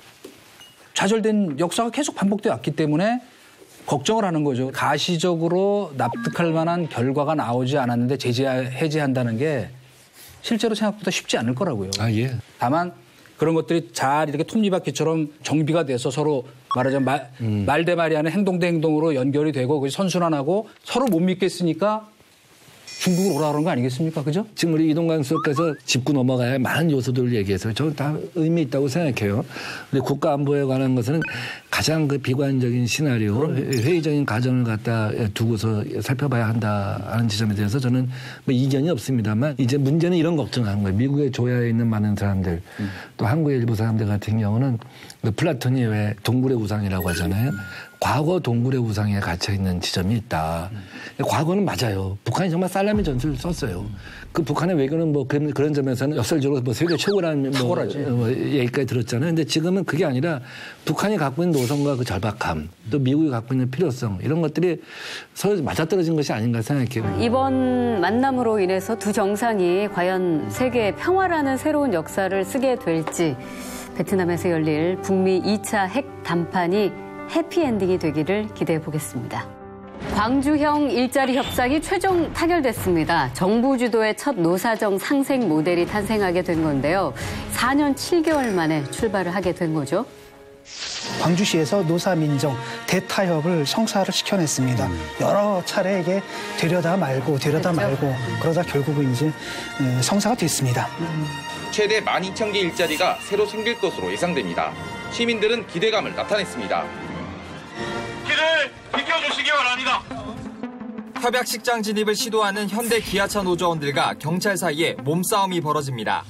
좌절된 역사가 계속 반복되어 왔기 때문에 걱정을 하는 거죠. 가시적으로 납득할 만한 결과가 나오지 않았는데 제재 해제한다는 게 실제로 생각보다 쉽지 않을 거라고요. 아, 예. 다만 그런 것들이 잘 이렇게 톱니바퀴처럼 정비가 돼서 서로 말하자면 말대말이 하는 행동 대 행동으로 연결이 되고 그것이 선순환하고 서로 못 믿겠으니까 중국으로 오라 그런 거 아니겠습니까? 그죠? 지금 우리 이동관 수석께서 짚고 넘어가야 할 많은 요소들을 얘기해서 저는 다 의미 있다고 생각해요. 근데 국가 안보에 관한 것은 가장 그 비관적인 시나리오, 회의적인 가정을 갖다 두고서 살펴봐야 한다 하는 지점에 대해서 저는 뭐 이견이 없습니다만 이제 문제는 이런 걱정하는 거예요. 미국의 조야에 있는 많은 사람들 또 한국의 일부 사람들 같은 경우는 플라톤이 왜 동굴의 우상이라고 하잖아요. 과거 동굴의 우상에 갇혀있는 지점이 있다. 과거는 맞아요. 북한이 정말 살라미 전술을 썼어요. 그 북한의 외교는 뭐 그런 점에서는 역설적으로 뭐 세계 최고라는 뭐 얘기까지 들었잖아요. 근데 지금은 그게 아니라 북한이 갖고 있는 노선과 그 절박함, 또 미국이 갖고 있는 필요성 이런 것들이 서로 맞아떨어진 것이 아닌가 생각해요. 이번 만남으로 인해서 두 정상이 과연 세계의 평화라는 새로운 역사를 쓰게 될지 베트남에서 열릴 북미 2차 핵 담판이 해피엔딩이 되기를 기대해 보겠습니다. 광주형 일자리 협상이 최종 타결됐습니다. 정부 주도의 첫 노사정 상생 모델이 탄생하게 된 건데요. 4년 7개월 만에 출발을 하게 된 거죠. 광주시에서 노사민정 대타협을 성사를 시켜냈습니다. 여러 차례 이게 되려다 말고 그러다 결국은 이제 성사가 됐습니다. 최대 12,000개 일자리가 새로 생길 것으로 예상됩니다. 시민들은 기대감을 나타냈습니다. 길을 비켜주시기 바랍니다. 협약식장 진입을 시도하는 현대 기아차 노조원들과 경찰 사이에 몸싸움이 벌어집니다.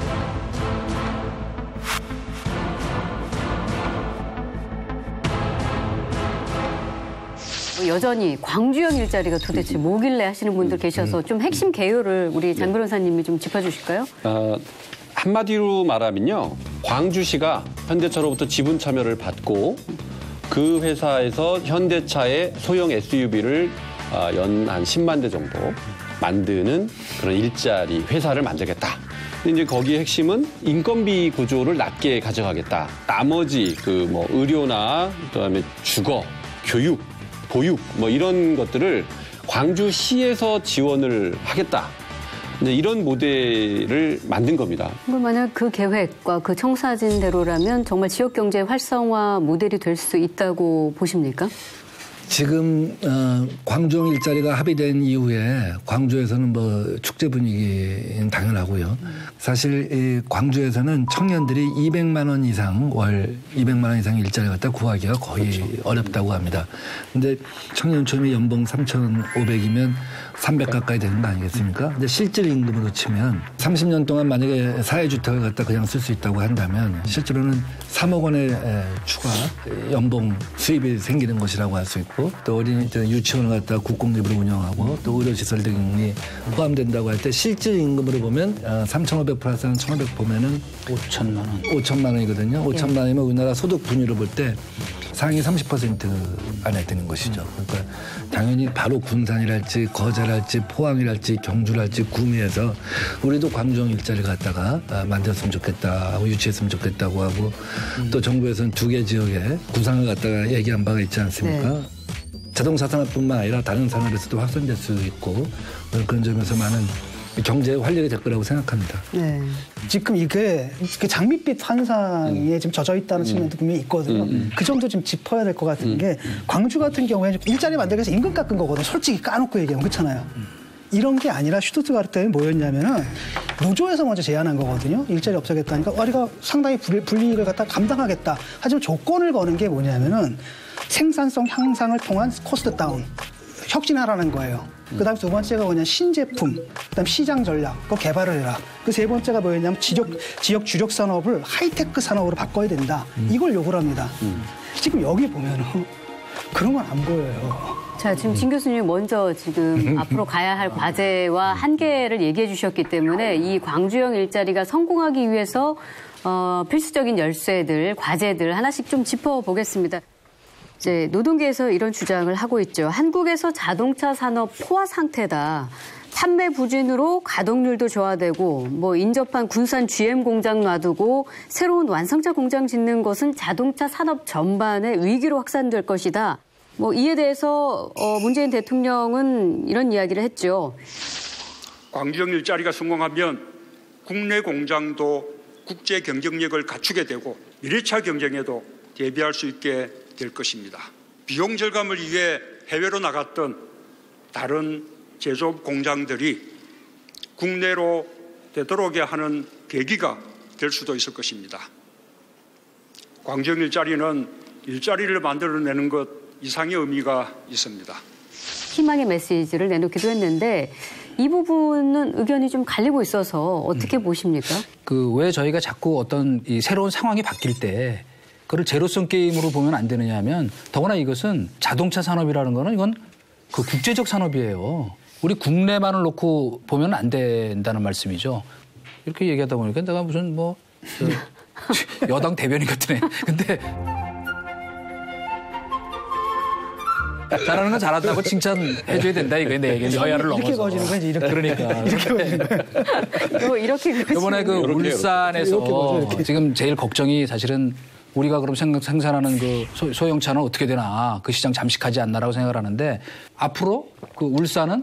여전히 광주형 일자리가 도대체 뭐길래 하시는 분들 계셔서 좀 핵심 개요를 우리 장 변호사님이 좀 짚어주실까요? 한마디로 말하면요. 광주시가 현대차로부터 지분 참여를 받고 그 회사에서 현대차의 소형 SUV를 연 한 10만 대 정도 만드는 그런 일자리 회사를 만들겠다. 이제 거기에 핵심은 인건비 구조를 낮게 가져가겠다. 나머지 그 뭐 의료나 그다음에 주거, 교육, 보육 뭐 이런 것들을 광주시에서 지원을 하겠다. 이제 이런 모델을 만든 겁니다. 그럼 만약 그 계획과 그 청사진대로라면 정말 지역 경제 활성화 모델이 될 수 있다고 보십니까? 지금 광주형 일자리가 합의된 이후에 광주에서는 뭐 축제 분위기는 당연하고요. 사실 이 광주에서는 청년들이 200만 원 이상 월 200만 원 이상 일자리 갖다 구하기가 거의 어렵다고 합니다. 근데 청년 초임의 연봉 3,500이면 300 가까이 되는 거 아니겠습니까? 근데 실질 임금으로 치면 30년 동안 만약에 사회주택을 갖다 그냥 쓸 수 있다고 한다면 실제로는 3억 원의 추가 연봉 수입이 생기는 것이라고 할 수 있고 또 어린이 유치원을 갖다 국공립으로 운영하고 또 의료시설 등이 포함된다고 할 때 실질 임금으로 보면 3,500 플러스 한 1,500 보면은 5천만 원. 5천만 원이거든요. 5천만 원이면 우리나라 소득 분위로 볼 때 상위 30% 안에 드는 것이죠. 그러니까 당연히 바로 군산이랄지 거제랄지 포항이랄지 경주랄지 구미에서 우리도 광주형 일자리를 갖다가 만들었으면 좋겠다 하고 유치했으면 좋겠다고 하고 또 정부에서는 2개 지역에 구상을 갖다가 얘기한 바가 있지 않습니까? 네. 자동차 산업뿐만 아니라 다른 산업에서도 확산될 수 있고 그런 점에서 많은 경제 활력이 될 거라고 생각합니다. 네. 지금 이게 그 장밋빛 환상에 지금 젖어 있다는 측면도 분명히 있거든요. 그 점도 좀 짚어야 될 것 같은 게 광주 같은 경우에 일자리 만들기 위해서 임금 깎은 거거든요. 솔직히 까놓고 얘기하면 그렇잖아요. 이런 게 아니라 슈투트가르트에 뭐였냐면은 노조에서 먼저 제안한 거거든요. 일자리 없애겠다니까 우리가 상당히 불이익을 갖다 감당하겠다. 하지만 조건을 거는 게 뭐냐면은 생산성 향상을 통한 코스트 다운. 혁신하라는 거예요. 그다음 두 번째가 뭐냐 신제품, 그다음 시장 전략, 그거 개발을 해라. 그 세 번째가 뭐였냐면 지역 주력 산업을 하이테크 산업으로 바꿔야 된다. 이걸 요구를 합니다. 지금 여기 보면은 그런 건 안 보여요. 자, 지금 진 교수님 먼저 지금 앞으로 가야 할 과제와 한계를 얘기해 주셨기 때문에 이 광주형 일자리가 성공하기 위해서 필수적인 열쇠들, 과제들 하나씩 좀 짚어보겠습니다. 이제 노동계에서 이런 주장을 하고 있죠. 한국에서 자동차 산업 포화 상태다. 판매 부진으로 가동률도 저하되고 뭐 인접한 군산 GM 공장 놔두고 새로운 완성차 공장 짓는 것은 자동차 산업 전반의 위기로 확산될 것이다. 뭐 이에 대해서 문재인 대통령은 이런 이야기를 했죠. 광주형 일자리가 성공하면 국내 공장도 국제 경쟁력을 갖추게 되고 미래차 경쟁에도 대비할 수 있게 될 것입니다. 비용 절감을 위해 해외로 나갔던 다른 제조업 공장들이 국내로 되돌아오게 하는 계기가 될 수도 있을 것입니다. 광정 일자리는 일자리를 만들어내는 것 이상의 의미가 있습니다. 희망의 메시지를 내놓기도 했는데 이 부분은 의견이 좀 갈리고 있어서 어떻게 보십니까? 왜 저희가 자꾸 어떤 이 새로운 상황이 바뀔 때 그걸 제로섬 게임으로 보면 안 되느냐 하면 더구나 이것은 자동차 산업이라는 거는 이건 그 국제적 산업이에요. 우리 국내만을 놓고 보면 안 된다는 말씀이죠. 이렇게 얘기하다 보니까 내가 무슨 여당 대변인 같으네. 근데 잘하는 건 잘한다고 칭찬해줘야 된다 이거예요. 내 얘기는 여야를 넘어서. 이렇게 거지는 거지. 이렇게. 그러니까. 이렇게 거지는 거야. 이렇게 이번에 그 울산에서 지금 제일 걱정이 사실은 우리가 그럼 생산하는 그 소형차는 어떻게 되나 그 시장 잠식하지 않나라고 생각을 하는데 앞으로 그 울산은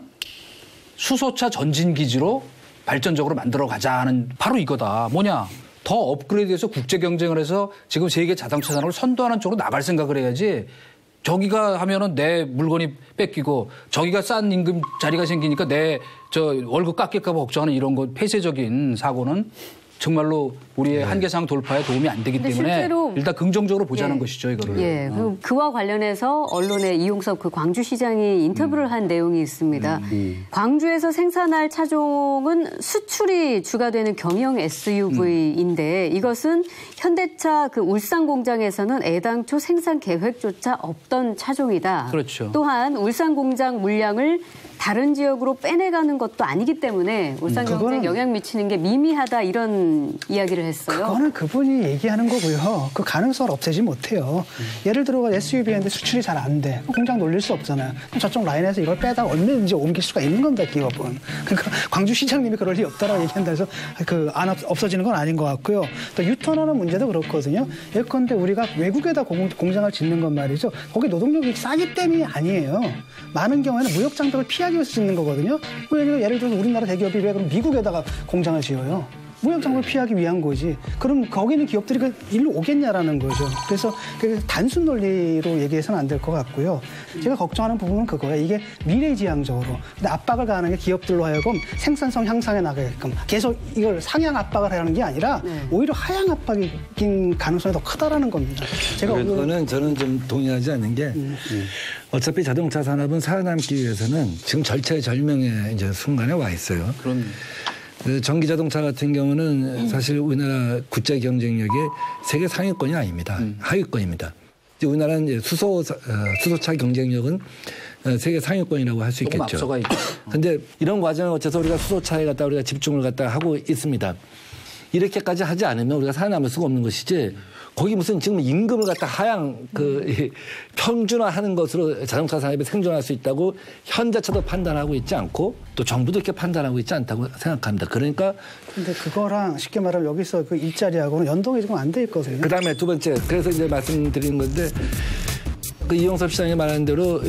수소차 전진 기지로 발전적으로 만들어 가자 하는 바로 이거다. 뭐냐? 더 업그레이드해서 국제 경쟁을 해서 지금 세계 자동차 산업을 선도하는 쪽으로 나갈 생각을 해야지. 저기가 하면은 내 물건이 뺏기고 저기가 싼 임금 자리가 생기니까 내 월급 깎일까 봐 걱정하는 이런 거 폐쇄적인 사고는 정말로 우리의 한계상 돌파에 도움이 안 되기 때문에 일단 긍정적으로 보자는 것이죠, 이거를. 예. 그와 관련해서 언론에 이용섭 그 광주시장이 인터뷰를 한 내용이 있습니다. 광주에서 생산할 차종은 수출이 주가 되는 경영 SUV인데 이것은 현대차 그 울산 공장에서는 애당초 생산 계획조차 없던 차종이다. 그렇죠. 또한 울산 공장 물량을 다른 지역으로 빼내가는 것도 아니기 때문에 울산 경제에 영향 미치는 게 미미하다 이런 이야기를 했어요. 그거는 그분이 얘기하는 거고요. 그 가능성을 없애지 못해요. 예를 들어 SUV인데 수출이 잘 안 돼. 공장 놀릴 수 없잖아요. 그럼 저쪽 라인에서 이걸 빼다가 얼마든지 옮길 수가 있는 겁니다. 기업은. 그러니까 광주시장님이 그럴 리 없다라고 얘기한다 해서 없어지는 건 아닌 것 같고요. 또 유턴하는 문제도 그렇거든요. 예컨대 우리가 외국에다 공장을 짓는 건 말이죠. 거기 노동력이 싸기 때문이 아니에요. 많은 경우에는 무역 장벽을 피하기 위해서 짓는 거거든요. 예를 들어서 우리나라 대기업이 왜 그럼 미국에다가 공장을 지어요? 무역 장벽을 피하기 위한 거지. 그럼 거기 있는 기업들이 일로 오겠냐라는 거죠. 그래서 단순 논리로 얘기해서는 안 될 것 같고요. 제가 걱정하는 부분은 그거예요. 이게 미래지향적으로. 근데 압박을 가하는 게 기업들로 하여금 생산성 향상에 나가게끔 계속 이걸 상향 압박을 하는 게 아니라 오히려 하향 압박인 가능성이 더 크다라는 겁니다. 제가 그거는 저는 좀 동의하지 않는 게 어차피 자동차 산업은 살아남기 위해서는 지금 절체절명의 이제 순간에 와 있어요. 그럼. 전기 자동차 같은 경우는 사실 우리나라 국제 경쟁력의 세계 상위권이 아닙니다. 하위권입니다. 이제 우리나라는 이제 수소차 경쟁력은 세계 상위권이라고 할 수 있겠죠. 앞서가 있죠. 근데 이런 과정을 거쳐서 우리가 수소차에 갖다 우리가 집중을 갖다 하고 있습니다. 이렇게까지 하지 않으면 우리가 살아남을 수가 없는 것이지. 거기 무슨 지금 임금을 갖다 하향 평준화하는 것으로 자동차 산업이 생존할 수 있다고 현대차도 판단하고 있지 않고 또 정부도 이렇게 판단하고 있지 않다고 생각합니다. 그러니까 근데 그거랑 쉽게 말하면 여기서 그 일자리하고는 연동이 지금 안 돼 있거든요. 그다음에 두 번째 그래서 이제 말씀드리는 건데 그 이용섭 시장이 말한 대로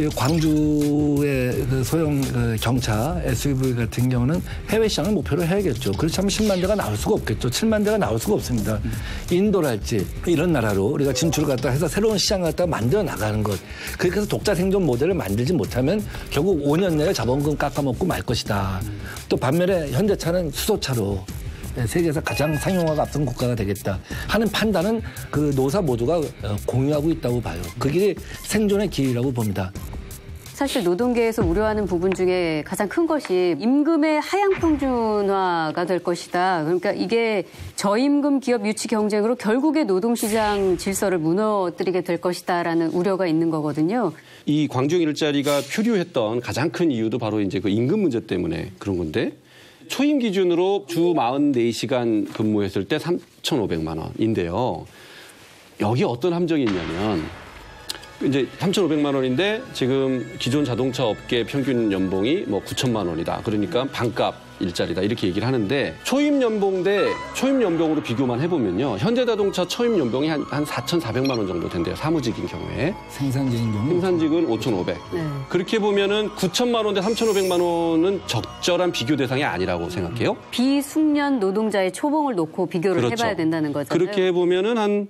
광주의 그 소형 경차 SUV 같은 경우는 해외 시장을 목표로 해야겠죠. 그렇지 않으면 10만 대가 나올 수가 없겠죠. 7만 대가 나올 수가 없습니다. 인도랄지 이런 나라로 우리가 진출을 갖다 해서 새로운 시장을 갖다 만들어 나가는 것. 그렇게 해서 독자 생존 모델을 만들지 못하면 결국 5년 내에 자본금 깎아먹고 말 것이다. 또 반면에 현대차는 수소차로 세계에서 가장 상용화가 앞선 국가가 되겠다 하는 판단은 그 노사 모두가 공유하고 있다고 봐요. 그게 생존의 기회라고 봅니다. 사실 노동계에서 우려하는 부분 중에 가장 큰 것이 임금의 하향 평준화가 될 것이다. 그러니까 이게 저임금 기업 유치 경쟁으로 결국에 노동시장 질서를 무너뜨리게 될 것이다라는 우려가 있는 거거든요. 이 광주 일자리가 표류했던 가장 큰 이유도 바로 이제 그 임금 문제 때문에 그런 건데 초임 기준으로 주 44시간 근무했을 때 3,500만 원인데요. 여기 어떤 함정이 있냐면 이제 3,500만 원인데 지금 기존 자동차 업계 평균 연봉이 뭐 9천만 원이다. 그러니까 반값 일자리다 이렇게 얘기를 하는데 초임 연봉 대 초임 연봉으로 비교만 해보면요. 현대자동차 초임 연봉이 한 4,400만 원 정도 된대요. 사무직인 경우에. 생산직인 경우? 생산직은 5,500. 네. 그렇게 보면은 9천만 원 대 3,500만 원은 적절한 비교 대상이 아니라고 생각해요. 비숙련 노동자의 초봉을 놓고 비교를 그렇죠. 해봐야 된다는 거잖아요. 그렇게 해보면은 한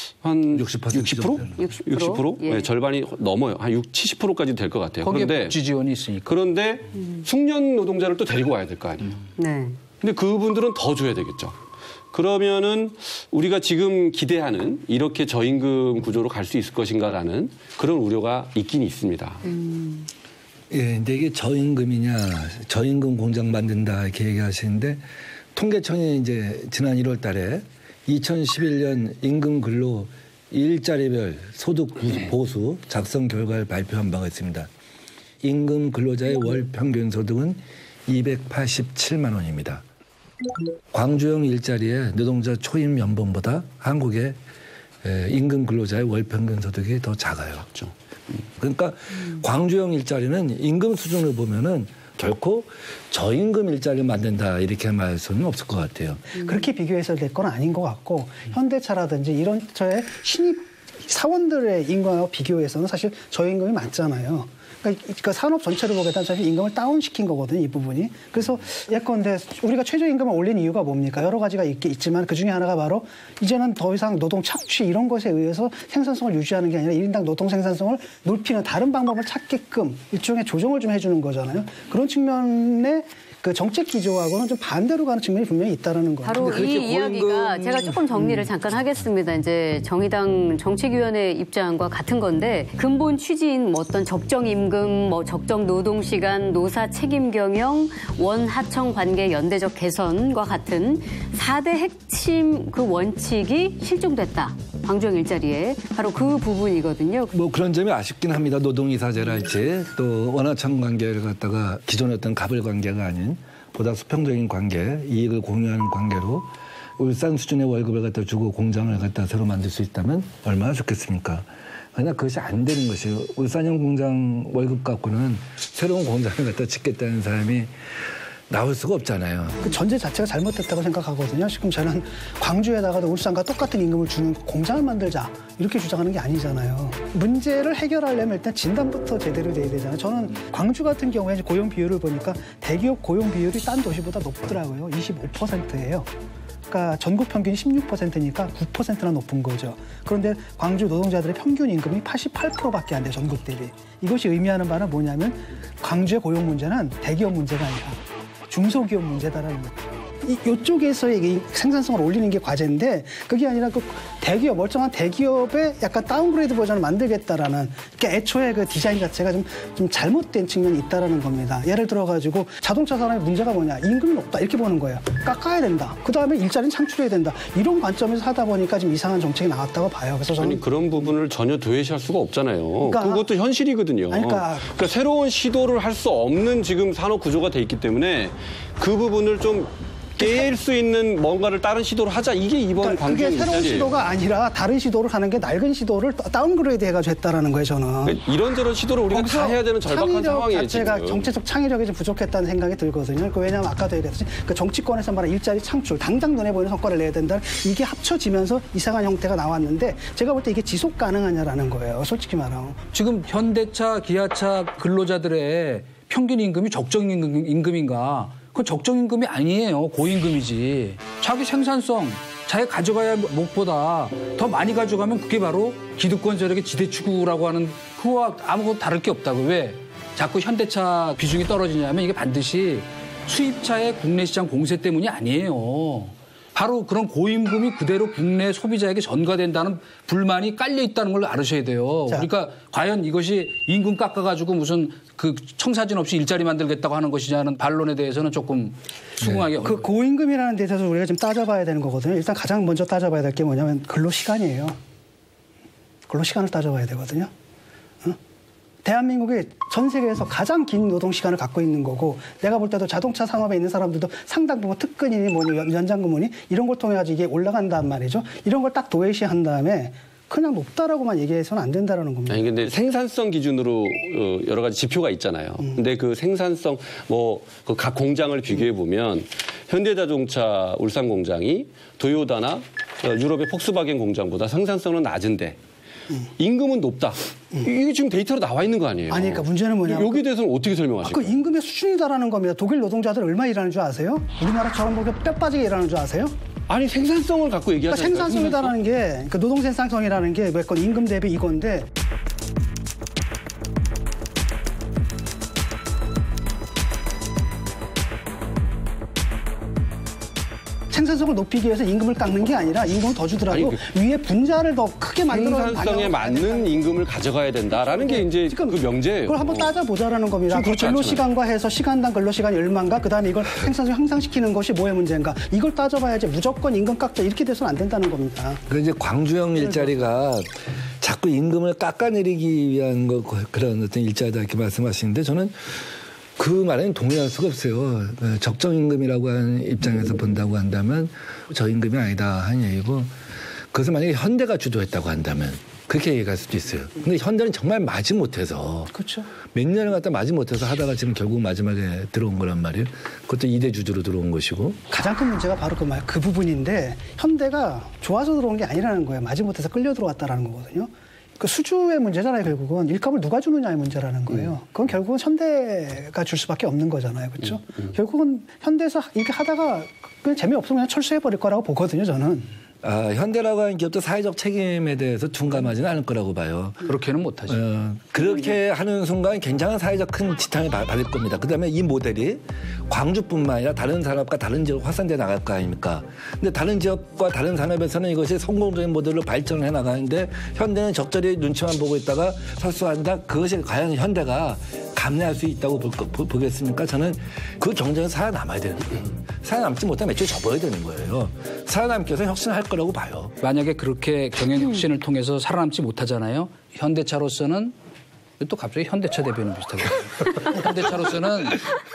60%? 60%? 예. 네, 절반이 넘어요. 한 70%까지 될 것 같아요. 거기에 복지 지원이 있으니까. 그런데 숙련 노동자를 또 데리고 와야 될 거 아니에요. 네. 근데 그분들은 더 줘야 되겠죠. 그러면은 우리가 지금 기대하는 이렇게 저임금 구조로 갈 수 있을 것인가라는 그런 우려가 있긴 있습니다. 예, 근데 이게 저임금이냐, 저임금 공장 만든다 이렇게 얘기하시는데 통계청이 이제 지난 1월 달에 2011년 임금 근로 일자리별 소득 보수 작성 결과를 발표한 바가 있습니다. 임금 근로자의 월 평균 소득은 287만 원입니다. 광주형 일자리의 노동자 초임 연봉보다 한국의 임금 근로자의 월 평균 소득이 더 작아요. 그러니까 광주형 일자리는 임금 수준을 보면은 결코 저임금 일자리를 만든다 이렇게 말할 수는 없을 것 같아요. 그렇게 비교해서 될 건 아닌 것 같고 현대차라든지 이런 저의 신입 사원들의 임금과 비교해서는 사실 저임금이 많잖아요. 그러니까 산업 전체를 보게 되면 사실 임금을 다운시킨 거거든요, 이 부분이. 그래서 예컨대 우리가 최저임금을 올린 이유가 뭡니까? 여러 가지가 있지만 그중에 하나가 바로 이제는 더 이상 노동 착취 이런 것에 의해서 생산성을 유지하는 게 아니라 1인당 노동 생산성을 높이는 다른 방법을 찾게끔 일종의 조정을 좀 해주는 거잖아요. 그런 측면에 그 정책 기조하고는 좀 반대로 가는 측면이 분명히 있다라는 거예요. 바로 이 이야기가 제가 조금 정리를 잠깐 하겠습니다. 이제 정의당 정책위원회 입장과 같은 건데 근본 취지인 뭐 어떤 적정 임금, 뭐 적정 노동 시간, 노사 책임 경영, 원하청 관계 연대적 개선과 같은 4대 핵심 그 원칙이 실종됐다. 광주형 일자리에 바로 그 부분이거든요. 뭐 그런 점이 아쉽긴 합니다. 노동이사제랄지 또 원하청 관계를 갖다가 기존의 어떤 갑을 관계가 아닌 보다 수평적인 관계, 이익을 공유하는 관계로 울산 수준의 월급을 갖다 주고 공장을 갖다 새로 만들 수 있다면 얼마나 좋겠습니까? 그러나 그것이 안 되는 것이에요. 울산형 공장 월급 갖고는 새로운 공장을 갖다 짓겠다는 사람이 나올 수가 없잖아요. 그 전제 자체가 잘못됐다고 생각하거든요. 지금 저는 광주에다가도 울산과 똑같은 임금을 주는 공장을 만들자 이렇게 주장하는 게 아니잖아요. 문제를 해결하려면 일단 진단부터 제대로 돼야 되잖아요. 저는 광주 같은 경우에 고용 비율을 보니까 대기업 고용 비율이 딴 도시보다 높더라고요. 25%예요. 그러니까 전국 평균이 16%니까 9%나 높은 거죠. 그런데 광주 노동자들의 평균 임금이 88%밖에 안 돼요. 전국 대비. 이것이 의미하는 바는 뭐냐면 광주의 고용 문제는 대기업 문제가 아니라 중소기업 문제다라는 거예요. 이쪽에서의 생산성을 올리는 게 과제인데 그게 아니라 그 대기업, 멀쩡한 대기업의 약간 다운그레이드 버전을 만들겠다라는 그러니까 애초에 그 디자인 자체가 좀 잘못된 측면이 있다라는 겁니다. 예를 들어가지고 자동차 산업의 문제가 뭐냐. 임금이 높다 이렇게 보는 거예요. 깎아야 된다. 그다음에 일자리는 창출해야 된다. 이런 관점에서 하다 보니까 좀 이상한 정책이 나왔다고 봐요. 그래서 저는 아니 그런 부분을 전혀 도외시할 수가 없잖아요. 그러니까, 그것도 현실이거든요. 그러니까 새로운 시도를 할 수 없는 지금 산업 구조가 돼 있기 때문에 그 부분을 좀 깰 수 있는 뭔가를 다른 시도를 하자. 이게 이번 그러니까 광주형 그게 새로운 일자리예요. 시도가 아니라 다른 시도를 하는 게 낡은 시도를 다운그레이드 해가지고 했다라는 거예요. 저는. 그러니까 이런저런 시도를 우리가 다 해야 되는 절박한 상황이에요. 자체가 지금. 정치적 창의력이 좀 부족했다는 생각이 들거든요. 왜냐하면 아까도 얘기했듯이 그 정치권에서 말하는 일자리 창출, 당장 눈에 보이는 성과를 내야 된다. 이게 합쳐지면서 이상한 형태가 나왔는데 제가 볼 때 이게 지속 가능하냐라는 거예요. 솔직히 말하면. 지금 현대차, 기아차 근로자들의 평균 임금이 적정 임금인가? 그건 적정 임금이 아니에요. 고임금이지. 자기 생산성, 자기 가져가야 할 몫보다 더 많이 가져가면 그게 바로 기득권 세력의 지대추구라고 하는 그거와 아무것도 다를 게 없다고. 왜? 자꾸 현대차 비중이 떨어지냐면 이게 반드시 수입차의 국내 시장 공세 때문이 아니에요. 바로 그런 고임금이 그대로 국내 소비자에게 전가된다는 불만이 깔려 있다는 걸 알으셔야 돼요. 자. 그러니까 과연 이것이 임금 깎아가지고 무슨 그 청사진 없이 일자리 만들겠다고 하는 것이냐는 반론에 대해서는 조금 수긍하기 어려워요. 그 고임금이라는 데 있어서 우리가 좀 따져봐야 되는 거거든요. 일단 가장 먼저 따져봐야 될 게 뭐냐면 근로시간이에요. 근로시간을 따져봐야 되거든요. 대한민국이 전 세계에서 가장 긴 노동시간을 갖고 있는 거고 내가 볼 때도 자동차 산업에 있는 사람들도 상당 부분 특근이니 뭐니 연장근무니 이런 걸 통해 가지고 이게 올라간단 말이죠. 이런 걸 딱 도외시한 다음에 그냥 높다라고만 얘기해서는 안 된다라는 겁니다. 아니 근데 생산성 기준으로 여러 가지 지표가 있잖아요. 근데 그 생산성 그 각 공장을 비교해 보면 현대자동차 울산 공장이 도요타나 유럽의 폭스바겐 공장보다 생산성은 낮은데 임금은 높다. 이게 지금 데이터로 나와 있는 거 아니에요? 아니, 그러니까 문제는 뭐냐면 여기에 대해서는 어떻게 설명하실까요? 그 임금의 수준이다라는 겁니다. 독일 노동자들 얼마 일하는 줄 아세요? 우리나라처럼 그렇게 뼈 빠지게 일하는 줄 아세요? 아니 생산성을 갖고 얘기하잖아요. 그러니까 생산성이라는 게 그러니까 노동 생산성이라는 게 몇 임금 대비 이건데. 생산성을 높이기 위해서 임금을 깎는 게 아니라 임금을 더 주더라도 위에 분자를 더 크게 만들어 생산성에 맞는 임금을 가져가야 된다라는 게 이제 그 명제예요. 그걸 한번 따져보자라는 겁니다. 근로시간과 해서 시간당 근로시간이 얼마인가 그다음에 이걸 생산성 향상시키는 것이 뭐의 문제인가 이걸 따져봐야지 무조건 임금 깎자 이렇게 돼서는 안 된다는 겁니다. 그 이제 광주형 일자리가 자꾸 임금을 깎아내리기 위한 그런 어떤 일자리다 이렇게 말씀하시는데 저는 그 말에는 동의할 수가 없어요. 적정임금이라고 하는 입장에서 본다고 한다면 저임금이 아니다 하는 얘기고 그것을 만약에 현대가 주도했다고 한다면 그렇게 얘기할 수도 있어요. 근데 현대는 정말 마지못해서 그렇죠. 몇 년을 갖다 마지못해서 하다가 지금 결국 마지막에 들어온 거란 말이에요. 그것도 2대 주주로 들어온 것이고. 가장 큰 문제가 바로 그 부분인데 현대가 좋아서 들어온 게 아니라는 거예요. 마지못해서 끌려 들어왔다라는 거거든요. 그 수주의 문제잖아요. 결국은 일감을 누가 주느냐의 문제라는 거예요. 그건 결국은 현대가 줄 수밖에 없는 거잖아요. 그렇죠? 결국은 현대에서 이렇게 하다가 그냥 재미없으면 그냥 철수해버릴 거라고 보거든요. 저는. 현대라고 하는 기업도 사회적 책임에 대해서 둔감하지는 않을 거라고 봐요. 그렇게는 못하죠. 그렇게 하는 순간 굉장한 사회적 큰 지탄을 받을 겁니다. 그다음에 이 모델이 광주뿐만 아니라 다른 산업과 다른 지역 확산돼 나갈 거 아닙니까? 근데 다른 지역과 다른 산업에서는 이것이 성공적인 모델로 발전을 해나가는데 현대는 적절히 눈치만 보고 있다가 설수한다. 그것이 과연 현대가 감내할 수 있다고 보겠습니까? 저는 그 경쟁에서 살아남아야 되는 거예요. 살아남지 못하면 애초에 접어야 되는 거예요. 살아남기 위해서 혁신을 할 거라고 봐요. 만약에 그렇게 경영 혁신을 통해서 살아남지 못하잖아요. 현대차로서는 또 갑자기 현대차 대변인 비슷하게 현대차로서는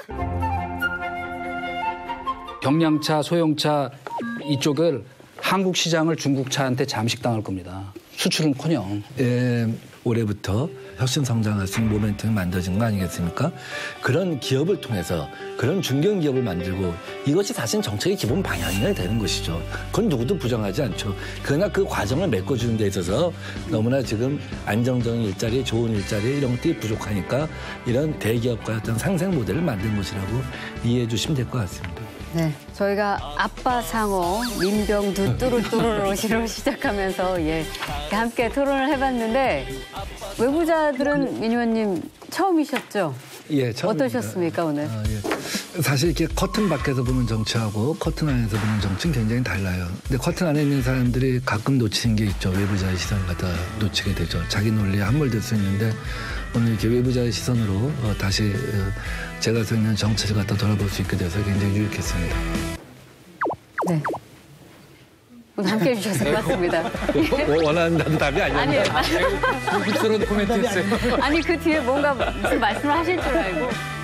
경량차, 소형차 이쪽을 한국 시장을 중국 차한테 잠식당할 겁니다. 수출은커녕. 올해부터 혁신 성장할 수 있는 모멘텀이 만들어진 거 아니겠습니까? 그런 기업을 통해서 그런 중견기업을 만들고 이것이 사실 정책의 기본 방향이 되는 것이죠. 그건 누구도 부정하지 않죠. 그러나 그 과정을 메꿔주는 데 있어서 너무나 지금 안정적인 일자리, 좋은 일자리 이런 것들이 부족하니까 이런 대기업과 어떤 상생 모델을 만든 것이라고 이해해 주시면 될 것 같습니다. 네, 저희가 아빠 상어, 민병두 뚜루뚜루로 시작하면서 함께 토론을 해봤는데 외부자들은 민 의원님 처음이셨죠? 예, 처음입니다. 어떠셨습니까 오늘? 사실 이렇게 커튼 밖에서 보는 정치하고 커튼 안에서 보는 정치는 굉장히 달라요. 근데 커튼 안에 있는 사람들이 가끔 놓치는 게 있죠. 외부자의 시선을 갖다 놓치게 되죠. 자기 논리에 함몰될 수 있는데 오늘 이렇게 외부자의 시선으로 다시 제가 서 있는 정치를 갖다 돌아볼 수 있게 돼서 굉장히 유익했습니다. 네. 오늘 함께해 주셔서 고맙습니다. 원하는 답이 아니었나요? 아니요. 빅스러운 코멘트였어요. 아니 그 뒤에 뭔가 무슨 말씀을 하실 줄 알고.